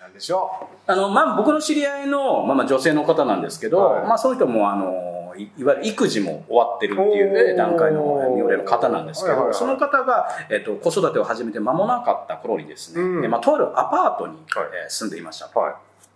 なんでしょまあ、僕の知り合いの、女性の方なんですけど、 はいまあ、その人もいわゆる育児も終わってるっていう段階の妙齢の方なんですけど、その方が、子育てを始めて間もなかった頃にですね、とあるアパートに、住んでいました。 はい、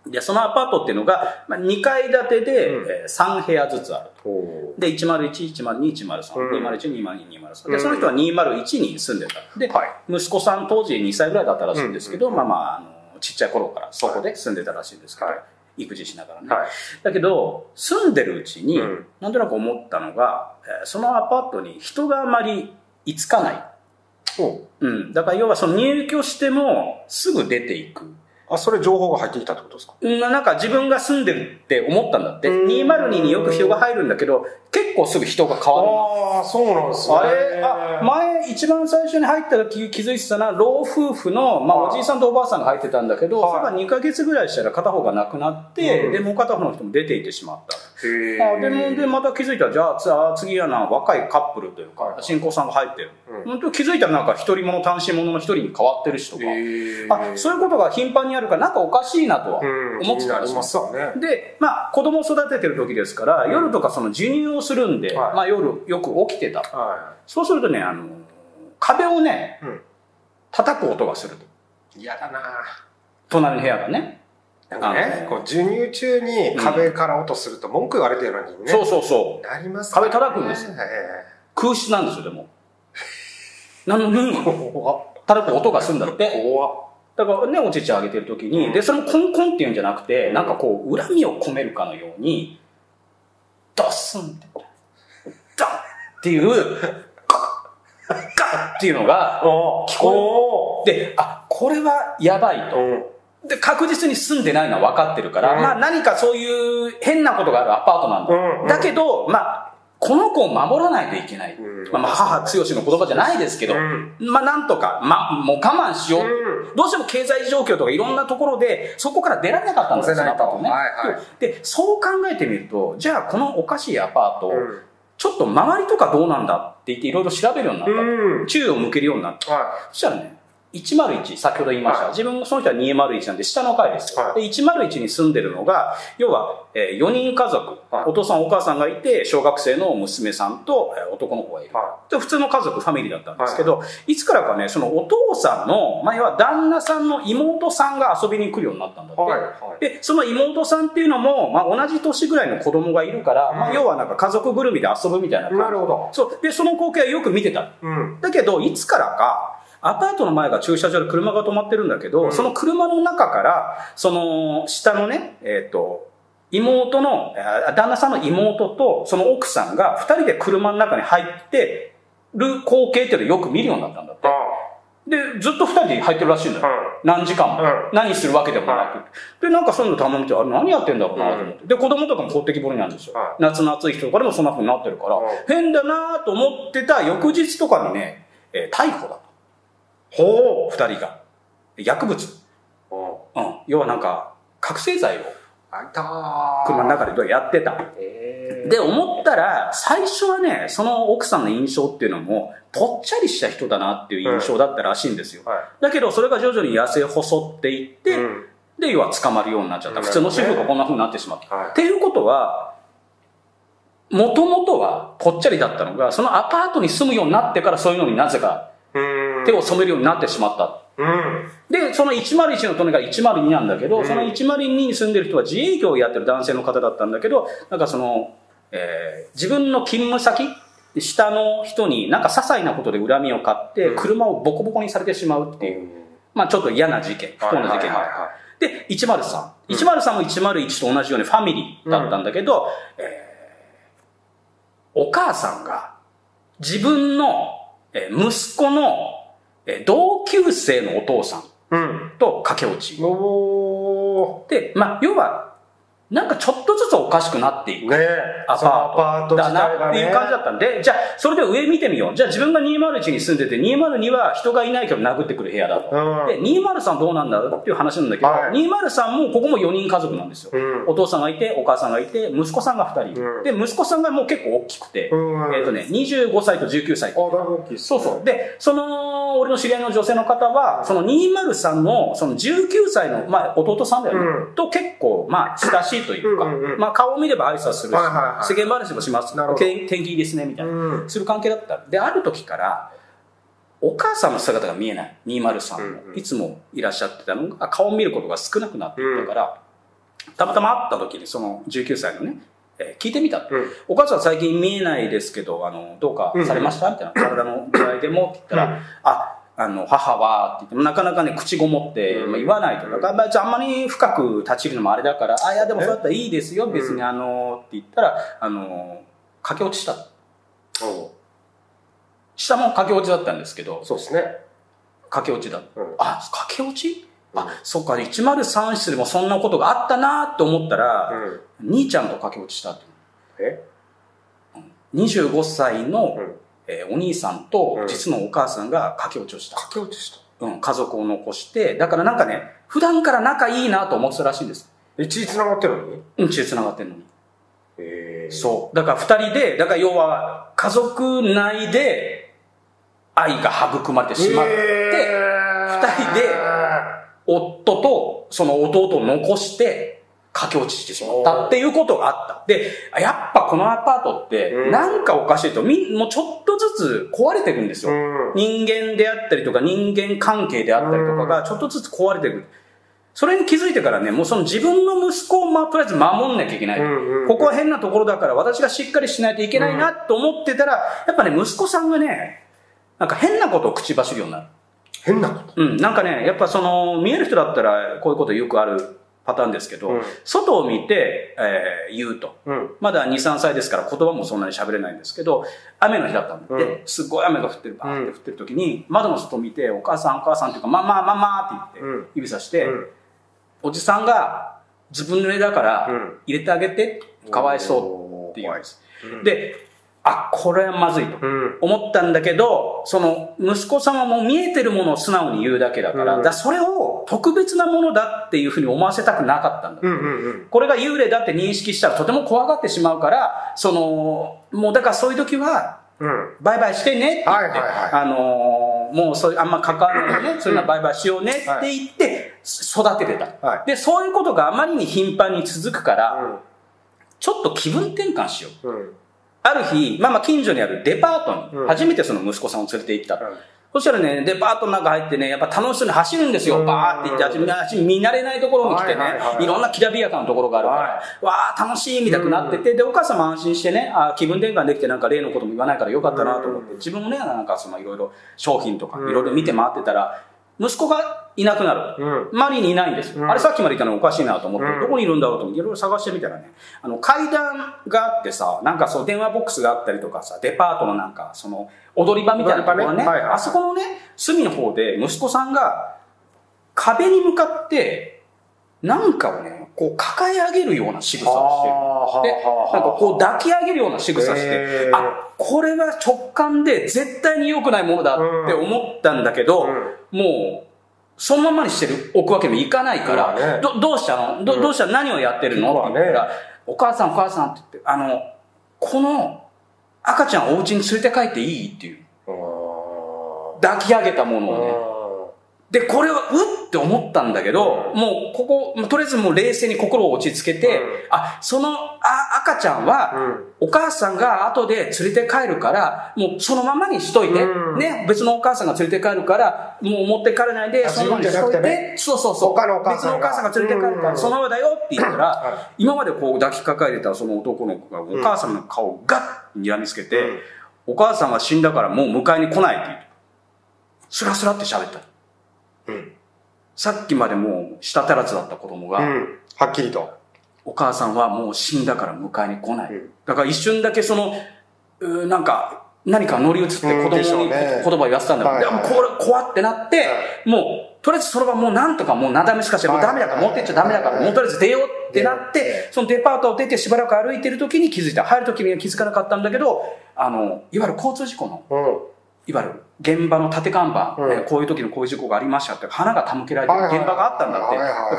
でそのアパートっていうのが、2階建てで、3部屋ずつあると。で、101、102、103、201、202、203。で、その人は201に住んでた。で、息子さん当時2歳ぐらいだったらしいんですけど、ちっちゃい頃からそこで住んでたらしいんですけど、育児しながらね。だけど、住んでるうちに、なんとなく思ったのが、そのアパートに人があまり居つかない。だから要はその入居してもすぐ出ていく。 それ情報が入ってきたってことですか？ なんか自分が住んでるって思ったんだって。202によく人が入るんだけど、結構すぐ人が変わる。 そうなんですね。 前一番最初に入った時気づいてたのは、老夫婦の、おじいさんとおばあさんが入ってたんだけど、それが2ヶ月ぐらいしたら片方が亡くなって、で、もう片方の人も出ていってしまった。で、また気づいたら、じゃあ次は若いカップルというか、新婚さんが入ってる。気づいたらなんか一人者単身者の一人に変わってる人が、そういうことが頻繁にあるからなんかおかしいなとは思ってたんですよ。で、子供を育ててる時ですから、夜とかその授乳をするんで、夜よく起きてた。そうするとね、壁をね、叩く音がすると。 嫌だな。 隣の部屋がね。 なんかね、授乳中に壁から音すると文句言われてるのにね。 そう。 なります壁叩くんですよ。空室なんですよ、でも。なのに、叩く音がするんだって。だからね、お乳あげてる時に、で、それもコンコンっていうんじゃなくて、なんかこう、恨みを込めるかのように、ドスンって、ダンっていう、ガッっていうのが聞こえる。で、これはやばいと。で、確実に住んでないのは分かってるから、何かそういう変なことがあるアパートなんだ。だけど、この子を守らないといけない。母強しの言葉じゃないですけど、なんとか、もう我慢しよう。どうしても経済状況とかいろんなところで、そこから出られなかったんですよ、アパートね。で、そう考えてみると、じゃあこのおかしいアパート、ちょっと周りとかどうなんだって言っていろいろ調べるようになった。注意を向けるようになった。そしたらね、101、先ほど言いました。自分もその人は201なんで、下の階ですよ。で、101に住んでるのが、要は、4人家族。お父さんお母さんがいて、小学生の娘さんと男の子がいる。で、普通の家族、ファミリーだったんですけど、いつからかね、そのお父さんの、要は旦那さんの妹さんが遊びに来るようになったんだって。で、その妹さんっていうのも、同じ年ぐらいの子供がいるから、要はなんか家族ぐるみで遊ぶみたいな感じ。 なるほど。 そう。で、その光景はよく見てた。だけど、いつからか、アパートの前が駐車場で車が止まってるんだけど、その車の中から、その下のね、妹の、旦那さんの妹とその奥さんが二人で車の中に入ってる光景っていうのをよく見るようになったんだって。で、ずっと二人で入ってるらしいんだよ。何時間も。何するわけでもなく。で、なんかそういうの頼むと、何やってんだろうなと思って。で、子供とかもこってきぼりなんですよ。夏の暑い日とかでもそんな風になってるから、変だなと思ってた翌日とかにね、逮捕だと。二人が。薬物。要はなんか、覚醒剤を。車の中でやってた。で、思ったら、最初はね、その奥さんの印象っていうのも、ぽっちゃりした人だなっていう印象だったらしいんですよ。だけど、それが徐々に痩せ細っていって、で、要は捕まるようになっちゃった。普通の主婦がこんな風になってしまった。っていうことは、もともとはぽっちゃりだったのが、そのアパートに住むようになってからそういうのになぜか、手を染めるようになってしまった。で、その101の隣が102なんだけど、その102に住んでる人は自営業をやってる男性の方だったんだけど、なんかその、自分の勤務先、下の人になんか些細なことで恨みを買って、車をボコボコにされてしまうっていう、ちょっと嫌な事件、不幸な事件がある。で、103。103も101と同じようにファミリーだったんだけど、お母さんが自分の息子の同級生のお父さんと駆け落ち。で、要は、 なんかちょっとずつおかしくなっていく。 ねアパートだなっていう感じだったんで、じゃあ、それで上見てみよう。じゃあ自分が201に住んでて、202は人がいないけど殴ってくる部屋だと。で、203どうなんだっていう話なんだけど、203もここも4人家族なんですよ。お父さんがいて、お母さんがいて、息子さんが2人。で、息子さんがもう結構大きくて、25歳と19歳。そうそう。で、俺の知り合いの女性の方は、その203の、その19歳の、まあ、弟さんだよね。と結構、まあ、親しいというか、まあ、顔を見れば挨拶するし、世間話もします。天気いいですね、みたいな。する関係だった。で、ある時から、お母さんの姿が見えない。203の。いつもいらっしゃってたのが、顔を見ることが少なくなっていったから、たまたま会った時に、その19歳のね、聞いてみた。お母さん最近見えないですけど、どうかされましたみたいな。体の具合でもって言ったら、母は、って言っても、なかなかね、口ごもって、言わないと。だから、あんまり深く立ち入るのもあれだから、いや、でもそうだったらいいですよ、別に、って言ったら、駆け落ちした。下も駆け落ちだったんですけど、 そうですね。 駆け落ちだ。駆け落ちそっか、103室でもそんなことがあったなと思ったら、兄ちゃんと駆け落ちしたと。25歳の、お兄さんと実のお母さんが駆け落ちをした。 駆け落ちした。 家族を残して、だからなんかね、普段から仲いいなと思ってたらしいんです。 血繋がってるのに？ 血繋がってるのに。そう。だから二人で、だから要は家族内で愛が育まれてしまって、二人で夫とその弟を残して駆け落ちしてしまったっていうことがあった。で、やっぱこのアパートってなんかおかしいと、もうちょっとずつ壊れていくんですよ。人間であったりとか人間関係であったりとかがちょっとずつ壊れていく。それに気づいてからね、もうその自分の息子をとりあえず守んなきゃいけない。ここは変なところだから私がしっかりしないといけないなと思ってたら、やっぱね、息子さんがね、なんか変なことを口走るようになる。 変なこと？ なんかね、やっぱ見える人だったらこういうことよくあるパターンですけど、外を見て、言うと。まだ2、3歳ですから言葉もそんなに喋れないんですけど、雨の日だったんで、すごい雨が降ってる、バーって降ってる時に、窓の外を見て、お母さんお母さんっていうか、ママって言って、指さして、おじさんが自分の絵だから入れてあげて、かわいそうって言うんです。で、これはまずいと思ったんだけど、その息子さんはもう見えてるものを素直に言うだけだから、それを特別なものだっていうふうに思わせたくなかったんだ。これが幽霊だって認識したらとても怖がってしまうから、もうだからそういう時は、バイバイしてねって言って、もうそういうあんま関わらないでね、そういうのはバイバイしようねって言って育ててた。で、そういうことがあまりに頻繁に続くから、ちょっと気分転換しよう。ある日、近所にあるデパートに初めてその息子さんを連れて行った。そしたらね、デパートの中入ってね、やっぱ楽しそうに走るんですよ。バーって言って、私見慣れないところに来てね、いろんなきらびやかなところがあるから、わー楽しいみたいになってて、で、お母さんも安心してね、気分転換できてなんか例のことも言わないからよかったなと思って、自分もね、なんかいろいろ商品とかいろいろ見て回ってたら、息子がいなくなる。周りにいないんですよ。あれさっきまでいたのおかしいなと思って、どこにいるんだろうと思っていろいろ探してみたらね、階段があってさ、なんか電話ボックスがあったりとかさ、デパートのなんか踊り場みたいなところね、あそこのね、隅の方で息子さんが壁に向かってなんかをね、こう抱え上げるような仕草をしてる。で、なんかこう抱き上げるような仕草して、これは直感で絶対に良くないものだって思ったんだけど、もう、そのままにしておくわけにもいかないから、どうしたのどうした何をやってるのって言ったら、お母さんって言って、この赤ちゃんをお家に連れて帰っていいっていう。抱き上げたものをね。で、これは、って思ったんだけど、もう、とりあえずもう冷静に心を落ち着けて、その赤ちゃんは、お母さんが後で連れて帰るから、もうそのままにしといて、ね、別のお母さんが連れて帰るから、もう持って帰らないで、そのままにしといて、そう。別のお母さんが連れて帰るから、そのままだよって言ったら、今までこう抱きかかえてたその男の子が、お母さんの顔をガッと睨みつけて、お母さんは死んだからもう迎えに来ないって言う。スラスラって喋った。さっきまでもう舌足らずだった子供が、 はっきりと。 お母さんはもう死んだから迎えに来ない。だから一瞬だけなんか、何か乗り移って子供に言葉を言わせたんだけど、でもこれ怖ってなって、もうとりあえずその場もうなんとかもうなだめしかして、もうダメだから、持ってっちゃダメだから、もうとりあえず出ようってなって、そのデパートを出てしばらく歩いてる時に気づいた。入る時には気づかなかったんだけど、いわゆる交通事故の、いわゆる現場の立て看板、こういう時のこういう事故がありましたって、花が手向けられてる現場があったんだって。だから、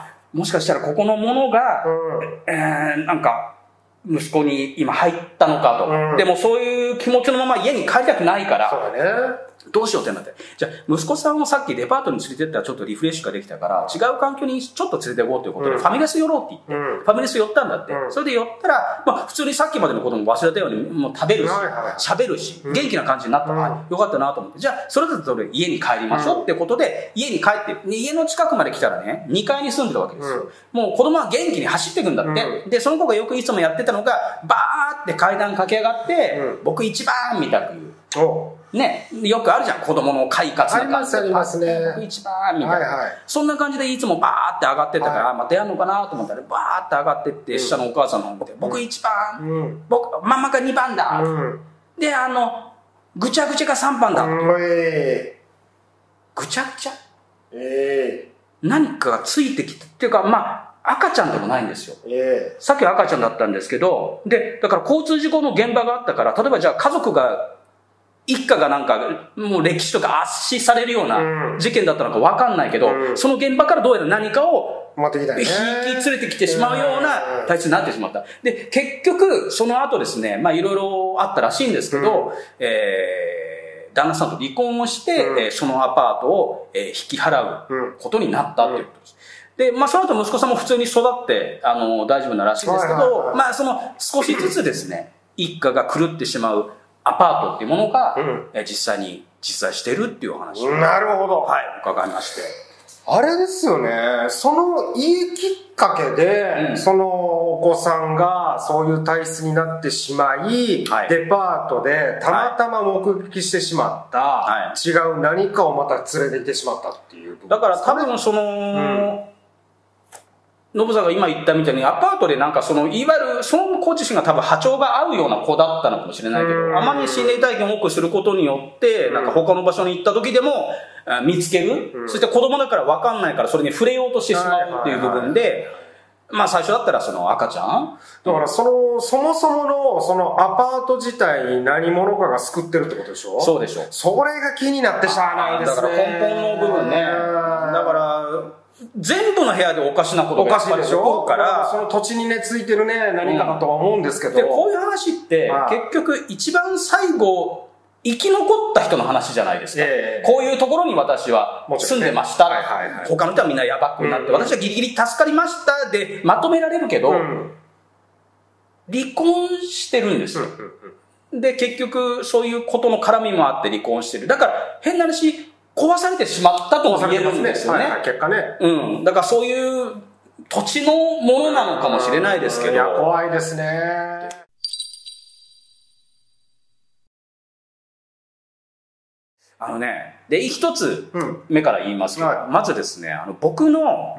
もしかしたらここのものが、なんか、息子に今入ったのかと。でもそういう気持ちのまま家に帰りたくないから、どうしようってなって。じゃあ、息子さんをさっきデパートに連れてったらちょっとリフレッシュができたから、違う環境にちょっと連れて行こうということで、ファミレス寄ろうって言って、ファミレス寄ったんだって。それで寄ったら、まあ普通にさっきまでのことも忘れたように、もう食べるし、喋るし、元気な感じになったから、よかったなと思って、じゃあ、それだと家に帰りましょうってことで、家に帰って、家の近くまで来たらね、2階に住んでるわけですよ。もう子供は元気に走っていくんだって。で、その子がよくいつもやってたのが、バーって階段駆け上がって、僕一番みたく言う。ね、よくあるじゃん、子供の快活な感じ。 ありますね。 僕一番みたいな。そんな感じでいつもバーって上がってたから、またやんのかなと思ったら、バーって上がってって、下のお母さんの方見て、僕一番、ママが2番だ。で、ぐちゃぐちゃが3番だ。ぐちゃぐちゃ何かがついてきて、っていうか、まあ、赤ちゃんでもないんですよ。さっきは赤ちゃんだったんですけど、で、だから交通事故の現場があったから、例えばじゃあ家族が、一家がなんか、もう歴史とか圧死されるような事件だったのかわかんないけど、その現場からどうやら何かを引き連れてきてしまうような体質になってしまった。で、結局、その後ですね、まあいろいろあったらしいんですけど、旦那さんと離婚をして、そのアパートを引き払うことになったっていうことです。で、まあその後息子さんも普通に育って、大丈夫ならしいですけど、まあその少しずつですね、一家が狂ってしまうアパートっていうものが、実在してるっていうお話を。 なるほど。 はい、伺いまして。 あれですよね、その家きっかけで、そのお子さんがそういう体質になってしまい、デパートでたまたま目撃してしまった、違う何かをまた連れて行ってしまったっていう部分。 だから多分その、ノブさんが今言ったみたいにアパートでなんかいわゆるその子自身が多分波長が合うような子だったのかもしれないけど、あまり心霊体験を多くすることによって、なんか他の場所に行った時でも見つける。そして子供だから分かんないからそれに触れようとしてしまうっていう部分で、まあ最初だったらその赤ちゃんだからそもそものそのアパート自体に何者かが救ってるってことでしょ。 そうでしょ。 それが気になってしゃあないですね。 だから根本の部分ね。だから、全部の部屋でおかしなことがやっぱり起こるから、 その土地にね、ついてるね、何かだとは思うんですけど。 で、こういう話って、結局一番最後、生き残った人の話じゃないですか。こういうところに私は住んでました。他の人はみんなヤバくなって、私はギリギリ助かりましたでまとめられるけど、離婚してるんですよ。で、結局そういうことの絡みもあって離婚してる。だから変な話、壊されてしまったとも言えるんですよね。 結果ね。 だからそういう土地のものなのかもしれないですけど。 いや、怖いですね。 で、一つ目から言いますけど、まずですね、僕の、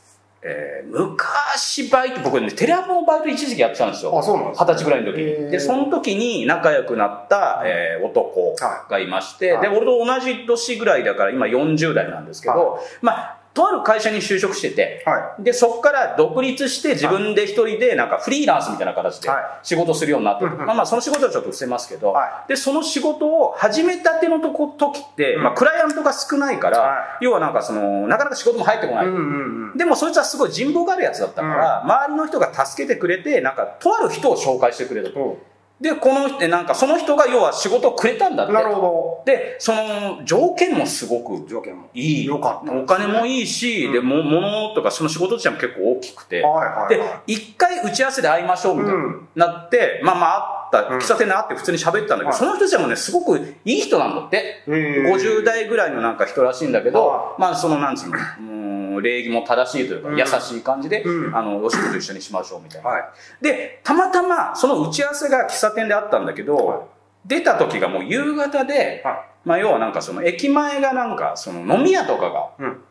昔バイト、僕ね、テレアポのバイト一時期やってたんですよ。 あ、そうなんですね。 20歳ぐらいの時に。で、その時に仲良くなった、男がいまして、で、俺と同じ年ぐらいだから、今40代なんですけど、まあ、とある会社に就職してて、で、そこから独立して自分で一人でなんかフリーランスみたいな形で仕事するようになって、まあその仕事はちょっと伏せますけど、で、その仕事を始めたての時って、まあクライアントが少ないから、要はなんかなかなか仕事も入ってこない。でもそいつはすごい人望があるやつだったから、周りの人が助けてくれて、なんかとある人を紹介してくれると。で、なんかその人が要は仕事をくれたんだって。 なるほど。 で、その条件もすごくいい。 よかった。 お金もいいし、で、物とかその仕事自体も結構大きくて。で、一回打ち合わせで会いましょうみたいになって、まあ会った、喫茶店で会って普通に喋ったんだけど、その人たちもね、すごくいい人なんだって。50代ぐらいのなんか人らしいんだけど、まあなんつうの、礼儀も正しいというか、優しい感じで、お仕事一緒にしましょうみたいな。で、たまたまその打ち合わせが喫茶店であったんだけど、出た時がもう夕方で、まあ要はなんか駅前がなんか飲み屋とかが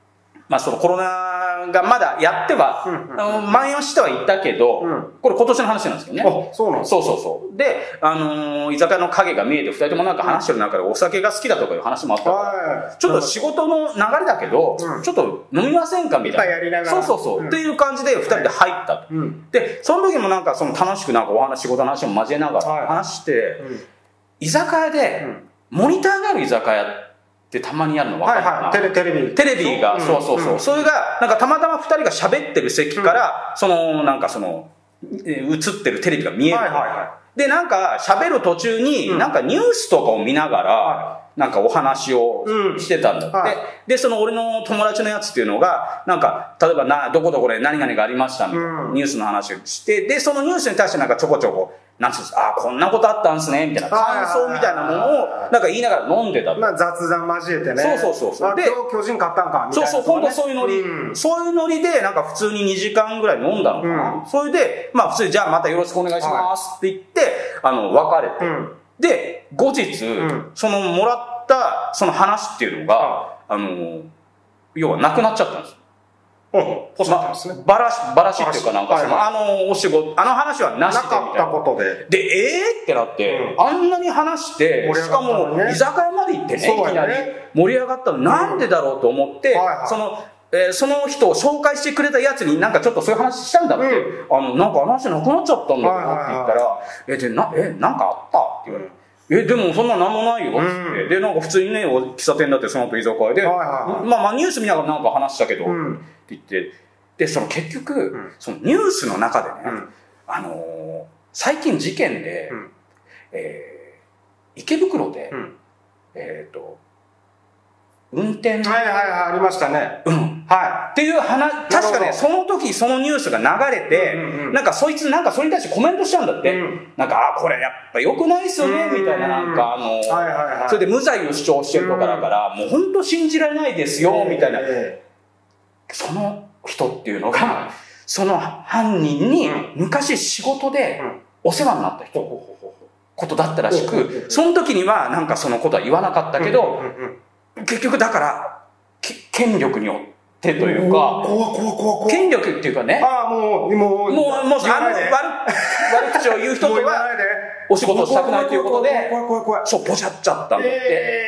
まあそのコロナがまだやっては、蔓延してはいたけど、これ今年の話なんですけどね。 そうなんですか。 そう。で、居酒屋の影が見えて、二人ともなんか話してる中でお酒が好きだとかいう話もあったから、ちょっと仕事の流れだけど、ちょっと飲みませんかみたいな。 やりながら。 そう。っていう感じで二人で入ったと。で、その時もなんかその楽しくなんか仕事の話も交えながら話して、居酒屋で、モニターがある居酒屋ってたまにやるの分かるかな？テレビが、そう。それが、なんかたまたま二人が喋ってる席から、なんか映ってるテレビが見える。で、なんか喋る途中に、なんかニュースとかを見ながら、なんかお話をしてたんだって。で、その俺の友達のやつっていうのが、なんか、例えばどこどこで何々がありましたみたいな、ニュースの話をして、で、そのニュースに対してなんかちょこちょこ、なんつうんですか、こんなことあったんすね、みたいな感想みたいなものを、なんか言いながら飲んでた。 まあ雑談交えてね。 そう。 で、巨人勝ったんかみたいな。 そう、今度そういうノリ。そういうノリで、なんか普通に2時間ぐらい飲んだのかな。それで、まあ普通にじゃあまたよろしくお願いしますって言って、別れて。で、後日、そのもらったその話っていうのが、要はなくなっちゃったんです。バラシっていうかなんかお仕事、話はなしでみたいな。 なかったことで。 で、ってなって、あんなに話して、しかも居酒屋まで行ってね、いきなり盛り上がったのなんでだろうと思って、その人を紹介してくれたやつになんかちょっとそういう話したんだって、なんか話なくなっちゃったんだけどって言ったら、なんかあったって言われて。でもそんななんもないよ、つって。で、なんか普通にね、喫茶店だってその後居酒屋で、まあニュース見ながらなんか話したけど、って言って、で、結局、そのニュースの中でね、最近事件で、池袋で、運転。 ありましたね。 っていう話、確かね、その時そのニュースが流れて、なんかそいつなんかそれに対してコメントしちゃうんだって。なんか、これやっぱ良くないっすよね、みたいななんかそれで無罪を主張してるとかだから、もう本当信じられないですよ、みたいな。その人っていうのが、その犯人に昔仕事でお世話になった人、ことだったらしく、その時にはなんかそのことは言わなかったけど、結局だから、権力によってというか、権力っていうかね、悪口を言う人とは、お仕事をしたくないということで、そう、ポシャっちゃったんだって。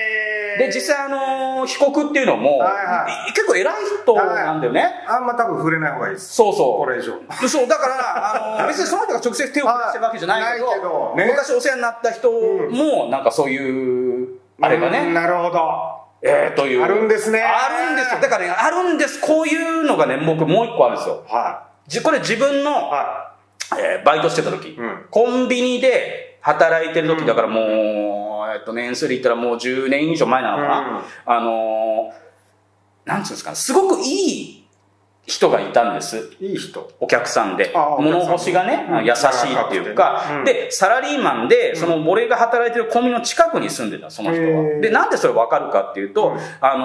で、実際被告っていうのも、結構偉い人なんだよね。 あんま多分触れない方がいいです。 そう。 これ以上。 そう、だから、別にその人が直接手を下してるわけじゃないけど、昔お世話になった人も、なんかそういう、あれがね。 なるほど。 という。 あるんですね。 あるんですよ。だからね、あるんです。こういうのがね、僕もう一個あるんですよ。これ自分の、バイトしてた時、コンビニで働いてる時だからもう、年数で言ったらもう10年以上前なのかな。なんつうんですかね、すごくいい人がいたんです。 いい人。 お客さんで。物干しがね、優しいっていうか、で、サラリーマンで、俺が働いてるコンビニの近くに住んでた、その人は。で、なんでそれ分かるかっていうと、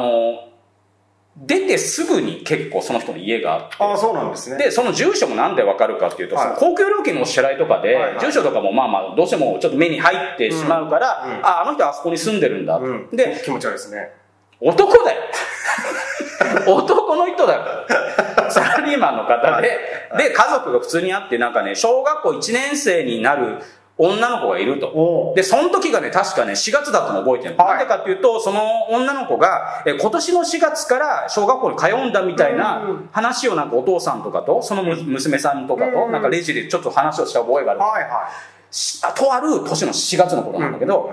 出てすぐに結構その人の家があって。 そうなんですね。 で、その住所もなんでわかるかっていうと、その公共料金のお支払いとかで、住所とかもまあどうしてもちょっと目に入ってしまうから、あの人あそこに住んでるんだ。 で、気持ち悪いですね。 男だよ。男の人だよ。サラリーマンの方で、家族が普通にあって、なんかね、小学校1年生になる女の子がいると。で、その時がね、確かね、4月だとも覚えてる。なんでかっていうと、その女の子が、今年の4月から小学校に通うんだみたいな話をなんかお父さんとかと、その娘さんとかと、なんかレジでちょっと話をした覚えがある。とある年の4月のことなんだけど、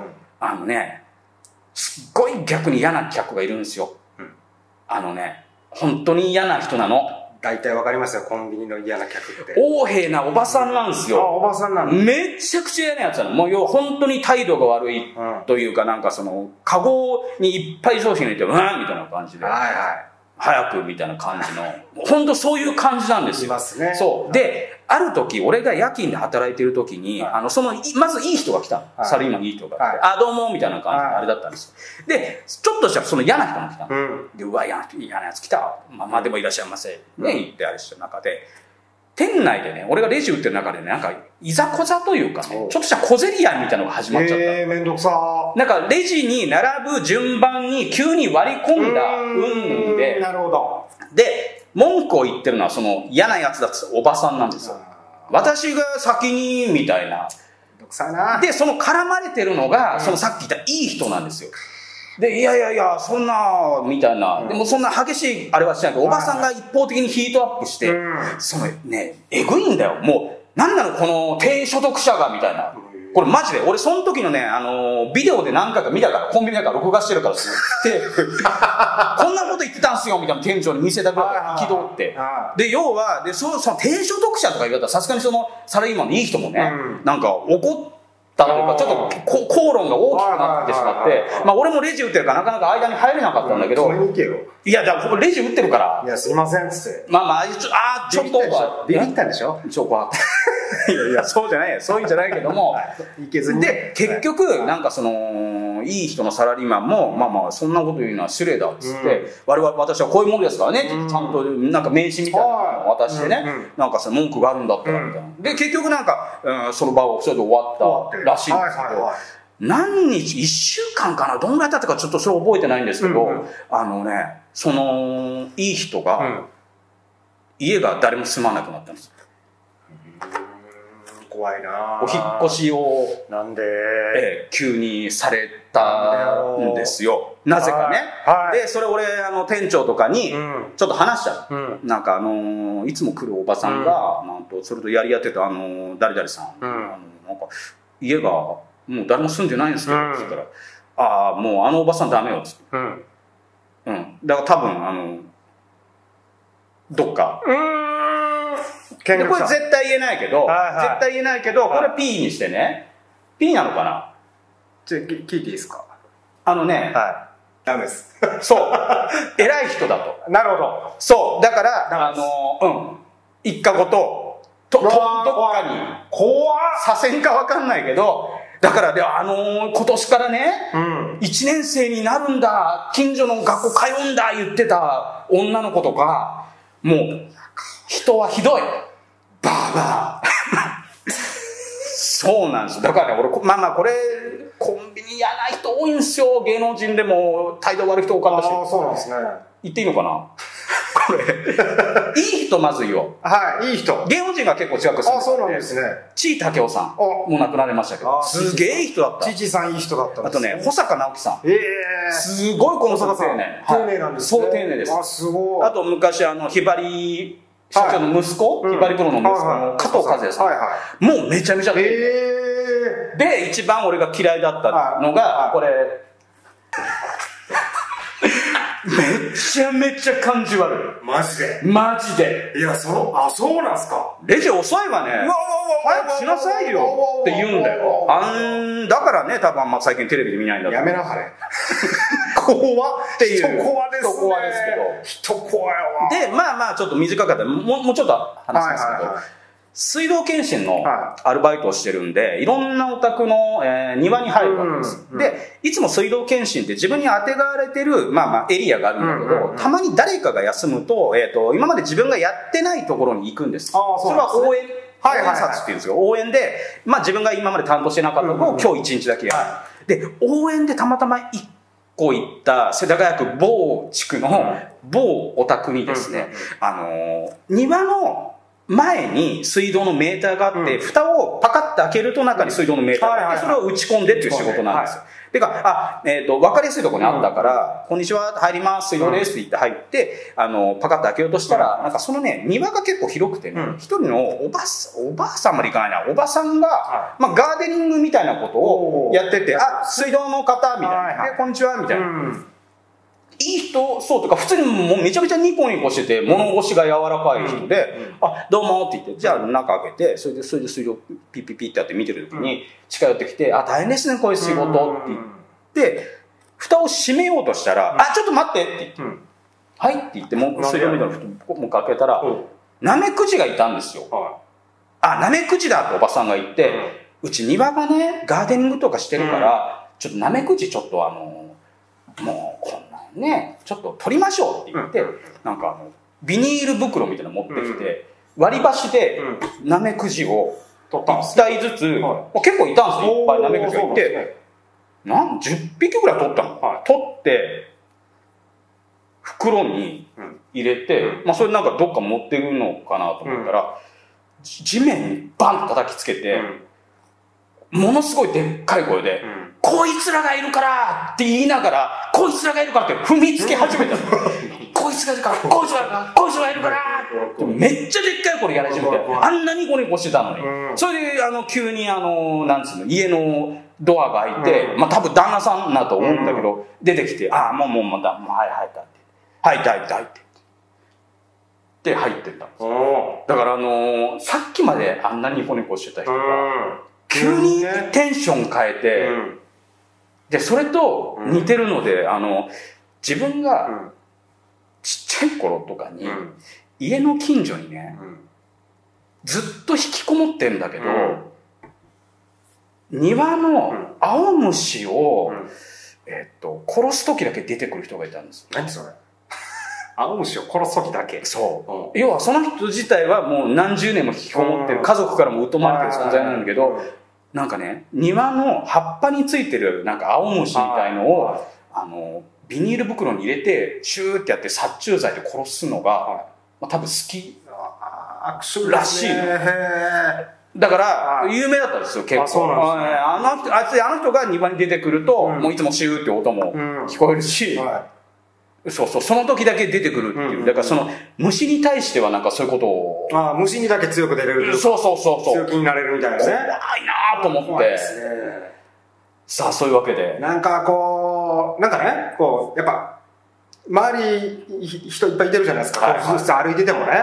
すっごい逆に嫌な客がいるんですよ。本当に嫌な人なの。 大体わかりますよ、コンビニの嫌な客って。 横柄なおばさんなんですよ。 おばさんなの。 めちゃくちゃ嫌なやつなの。もう本当に態度が悪いというか、なんかカゴにいっぱい商品入れて、みたいな感じで。早くみたいな感じの。本当そういう感じなんですよ。 いますね。 そう。で、ある時、俺が夜勤で働いてる時に、まずいい人が来たの。サラリーマンいい人が来て、どうも、みたいな感じで、あれだったんですよ。で、ちょっとしたその嫌な人が来たの。で、うわ、嫌なやつ来た。まあでもいらっしゃいませ。ね、言ってあれしてる中で、店内でね、俺がレジ打ってる中でね、なんか、いざこざというかね、ちょっとした小競り合いみたいなのが始まっちゃった。 めんどくさ。 なんか、レジに並ぶ順番に急に割り込んだ運で、 なるほど。 で、文句を言ってるのはその嫌なやつだっつっておばさんなんですよ。私が先に、みたいな。で、その絡まれてるのが、そのさっき言ったいい人なんですよ。で、いやいやいや、そんな、みたいな。でもそんな激しいあれはしないけど、おばさんが一方的にヒートアップして、そのね、えぐいんだよ。もう、なんなのこの低所得者が、みたいな。これマジで、俺その時のね、ビデオで何回か見たから、コンビニだから録画してるからですね。で、こんなこと言ってたんすよ、みたいな店長に見せたぐらい憤って。で、要は、で、その低所得者とか言われたら、さすがにそのサラリーマンのいい人もね、なんか怒ったというか、ちょっと口論が大きくなってしまって、まあ俺もレジ打ってるからなかなか間に入れなかったんだけど、いや、だからレジ打ってるから、 いや、すいませんっつって。 まあまあ、ちょっと、 ビビったんでしょちょっと、いやいや、そうじゃないよ。そういうんじゃないけども。で、結局、なんかその、いい人のサラリーマンも、まあまあ、そんなこと言うのは失礼だっつって、私はこういうものですからね、ちゃんと、なんか名刺みたいなのを渡してね、なんかその文句があるんだったら、みたいな。で、結局なんか、その場をそれで終わったらしいんですけど、何日、1週間かな、どんぐらい経ったかちょっとそれ覚えてないんですけど、その、いい人が、家が誰も住まなくなったんです。 怖いな。 お引っ越しをなんで、 急にされたんですよ。なぜかね。で、それ俺店長とかにちょっと話した。なんかいつも来るおばさんがなんとそれとやり合ってた誰々さん、なんか家がもう誰も住んでないんですけどって言ったら、ああもうおばさんダメよっつって。だから多分どっか。でこれ絶対言えないけど、絶対言えないけど、これ P にしてね。P なのかな？ 聞いていいですか？ ダメです。 そう。偉い人だと。 なるほど。 そう。だから、一家ごと、どっかに、左遷かわかんないけど、だからで、今年からね、1年生になるんだ、近所の学校通うんだ、言ってた女の子とか、もう、人はひどい。バーバー。そうなんです。だからね、俺、まあまあこれ、コンビニ嫌な人多いんですよ。芸能人でも態度悪い人多かったし。 ああ、そうなんですね。 言っていいのかなこれ。いい人まず言おう。 はい、いい人。 芸能人が結構近く住んでて。 あ、そうなんですね。 地井武雄さん。もう亡くなりましたけど。すげえいい人だった。 地井さんいい人だったんです。 あとね、保坂直樹さん。すごいこの人丁寧。 丁寧なんですね。 そう丁寧です。 あ、すごい。 あと昔ひばり社長の息子、ひばりプロの息子の加藤和也さん。もうめちゃめちゃ丁寧。で、一番俺が嫌いだったのが、これ、めちゃめちゃ感じ悪い。 マジで？ マジで。 いや、そうなんすか？ レジ遅いわね。早くしなさいよって言うんだよ。だからね、多分最近テレビで見ないんだと。 やめなはれ。 怖っていう。 人怖ですね。 人怖ですけど。人怖いわ。 で、まあまあちょっと短かったら、もうちょっと話しますけど、水道検診のアルバイトをしてるんで、いろんなお宅の、庭に入るわけです。で、いつも水道検診って自分に当てがわれてる、まあまあエリアがあるんだけど、たまに誰かが休むと、今まで自分がやってないところに行くんです。それは応援察っていうんですよ。応援で、まあ自分が今まで担当してなかったところを今日一日だけやる。で、応援でたまたま一個行った世田谷区某地区の某お宅にですね、庭の前に水道のメーターがあって、蓋をパカッて開けると中に水道のメーターがあって、それを打ち込んでっていう仕事なんですよ。てか、わかりやすいところにあったから、こんにちは、入ります、水道ですって言って入って、パカッと開けようとしたら、なんかそのね、庭が結構広くてね、一人のおばあさんまでいかないな、おばさんが、まあガーデニングみたいなことをやってて、水道の方、みたいな。で、こんにちは、みたいな。いい人、そうとか、普通にもうめちゃめちゃニコニコしてて、物腰が柔らかい人で、どうもって言って、じゃあ中開けて、それで水道ピッピッピッってやって見てる時に、近寄ってきて、大変ですね、こういう仕事って言って、蓋を閉めようとしたら、ちょっと待ってって言って、はいって言って、もう水道みたいな蓋もう開けたら、ナメクジがいたんですよ。ナメクジだっておばさんが言って、うち庭がね、ガーデニングとかしてるから、ちょっとナメクジちょっともうこんなね、ちょっと取りましょうって言って、なんかビニール袋みたいなの持ってきて、割り箸でナメクジを1体ずつ、結構いたんですよ、いっぱいナメクジがいて、10匹ぐらい取ったの。取って、 袋に入れて、まあそれなんかどっか持ってるのかなと思ったら、地面にバンと叩きつけて、ものすごいでっかい声で、こいつらがいるからって言いながら、こいつらがいるからって踏みつけ始めたの。こいつがいるから、こいつがいるからってめっちゃでっかい声やり始めて、あんなニコニコしてたのに。それで、急になんつうの、家のドアが開いて、まあ多分旦那さんだと思うんだけど、出てきて、ああ、もうまた、もう入ったって。入って。で、入ってったんですよ。だからさっきまであんなニコニコしてた人が、急にテンション変えて、で、それと似てるので、自分がちっちゃい頃とかに、家の近所にね、ずっと引きこもってんだけど、庭の青虫を、殺す時だけ出てくる人がいたんです。 何それ？青虫を殺す時だけ？ そう。要はその人自体はもう何十年も引きこもってる、家族からも疎まれてる存在なんだけど、なんかね、庭の葉っぱについてるなんか青虫みたいのを、ビニール袋に入れて、シューってやって殺虫剤で殺すのが、まあ、多分好きらしいの。だから、有名だったんですよ、結構。そうなんですね。あの人が庭に出てくると、もういつもシューって音も聞こえるし、そう、その時だけ出てくるっていう。だからその、虫に対してはなんかそういうことを。 虫にだけ強く出れる。 そう。 強気になれるみたいなね。 怖いなと思って。怖いですね。さあ、そういうわけで。 なんかね、やっぱ、周り、人いっぱいいてるじゃないですか。普通歩いててもね。だから、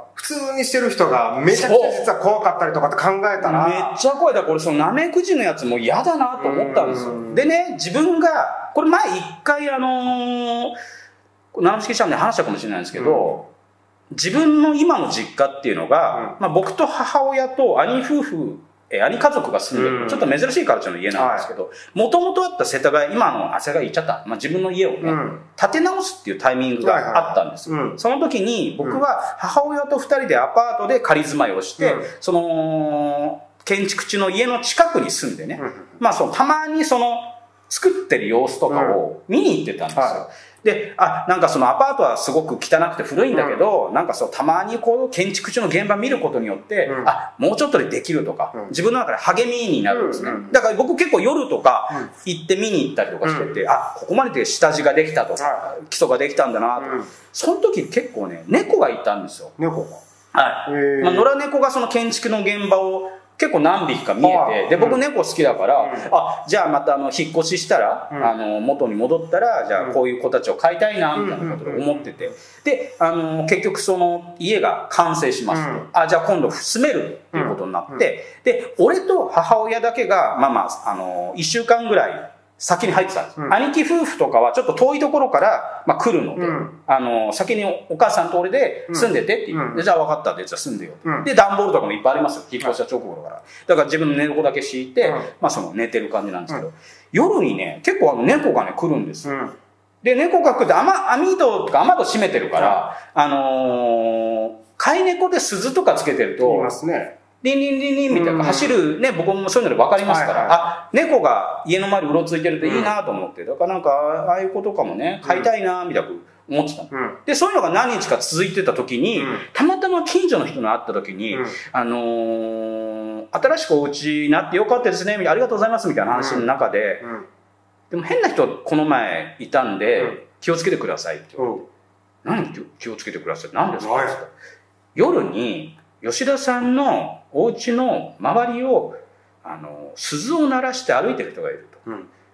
普通にしてる人がめちゃくちゃ実は怖かったりとかって考えたら。 めっちゃ怖いだ。これそのナメクジのやつも嫌だなと思ったんですよ。でね、自分が、これ前一回七不式チャンネルで話したかもしれないんですけど、自分の今の実家っていうのが、まあ僕と母親と兄夫婦、兄家族が住んでる、ちょっと珍しい形の家なんですけど、もともとあった世田谷、今の世田谷行っちゃった、まあ自分の家をね、建て直すっていうタイミングがあったんですよ。その時に僕は母親と二人でアパートで仮住まいをして、その、建築地の家の近くに住んでね、まあたまに作ってる様子とかを見に行ってたんですよ。で、なんかそのアパートはすごく汚くて古いんだけど、なんかたまに建築中の現場見ることによって、もうちょっとでできるとか、自分の中で励みになるんですね。だから僕結構夜とか行って見に行ったりとかしてて、ここまでで下地ができたとか、基礎ができたんだなとか、その時結構ね、猫がいたんですよ。 猫が？ はい。まあ、野良猫がその建築の現場を結構何匹か見えて、で、僕猫好きだから、じゃあまた引っ越ししたら、元に戻ったら、じゃあこういう子たちを飼いたいな、みたいなことで思ってて。で、結局その家が完成しますと。じゃあ今度住めるっていうことになって、で、俺と母親だけが、1週間ぐらい、先に入ってたんです。兄貴夫婦とかはちょっと遠いところから、来るので、先にお母さんと俺で住んでてって言って、じゃあ分かったって、じゃあ住んでよって。で、段ボールとかもいっぱいありますよ。引っ越した直後だから。だから自分の寝床だけ敷いて、寝てる感じなんですけど、夜にね、結構猫がね、来るんですよ。で、猫が来ると網戸とか雨戸閉めてるから、飼い猫で鈴とかつけてると、 いますね。 リンリンリンリンみたいな走るね、僕もそういうので分かりますから、猫が家の周りうろついてるといいなと思って、だからなんか、ああいう子とかもね、飼いたいなみたいな思ってたの。で、そういうのが何日か続いてた時に、たまたま近所の人に会った時に、新しくお家になってよかったですね、みたいな、ありがとうございますみたいな話の中で、でも変な人この前いたんで、気をつけてくださいって。何気をつけてくださいって何ですか？夜に、吉田さんのお家の周りを鈴を鳴らして歩いてる人がいると。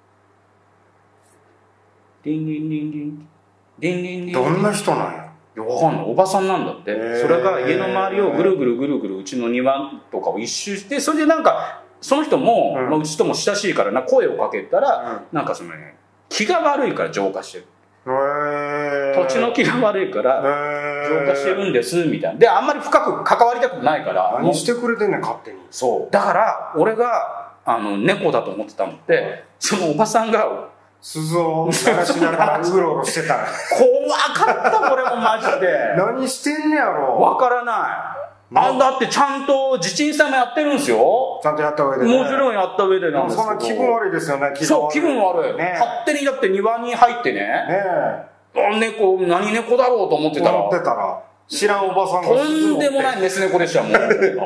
リンリンリンリンリンリンリン。 どんな人なんや？ わかんない。おばさんなんだって。それが家の周りをぐるぐるぐるぐるうちの庭とかを一周して、それでなんかその人も、うちとも親しいから声をかけたら、なんか気が悪いから浄化してる。土地の気が悪いから浄化してるんですみたいな。で、あんまり深く関わりたくないから。 何してくれてんねん、勝手に。 そう。だから俺が猫だと思ってたのって、そのおばさんが鈴を鳴らしながらうろうろしてた。 怖かった俺もマジで。 何してんねやろ。 わからない。だってちゃんと地鎮祭もやってるんですよ。 ちゃんとやった上でね。 もちろんやった上でなんですけど。 そんな気分悪いですよね。 そう、気分悪い。勝手にだって庭に入ってね。 猫、何猫だろうと思ってたら、知らんおばさんがとんでもないメス猫でした、もう。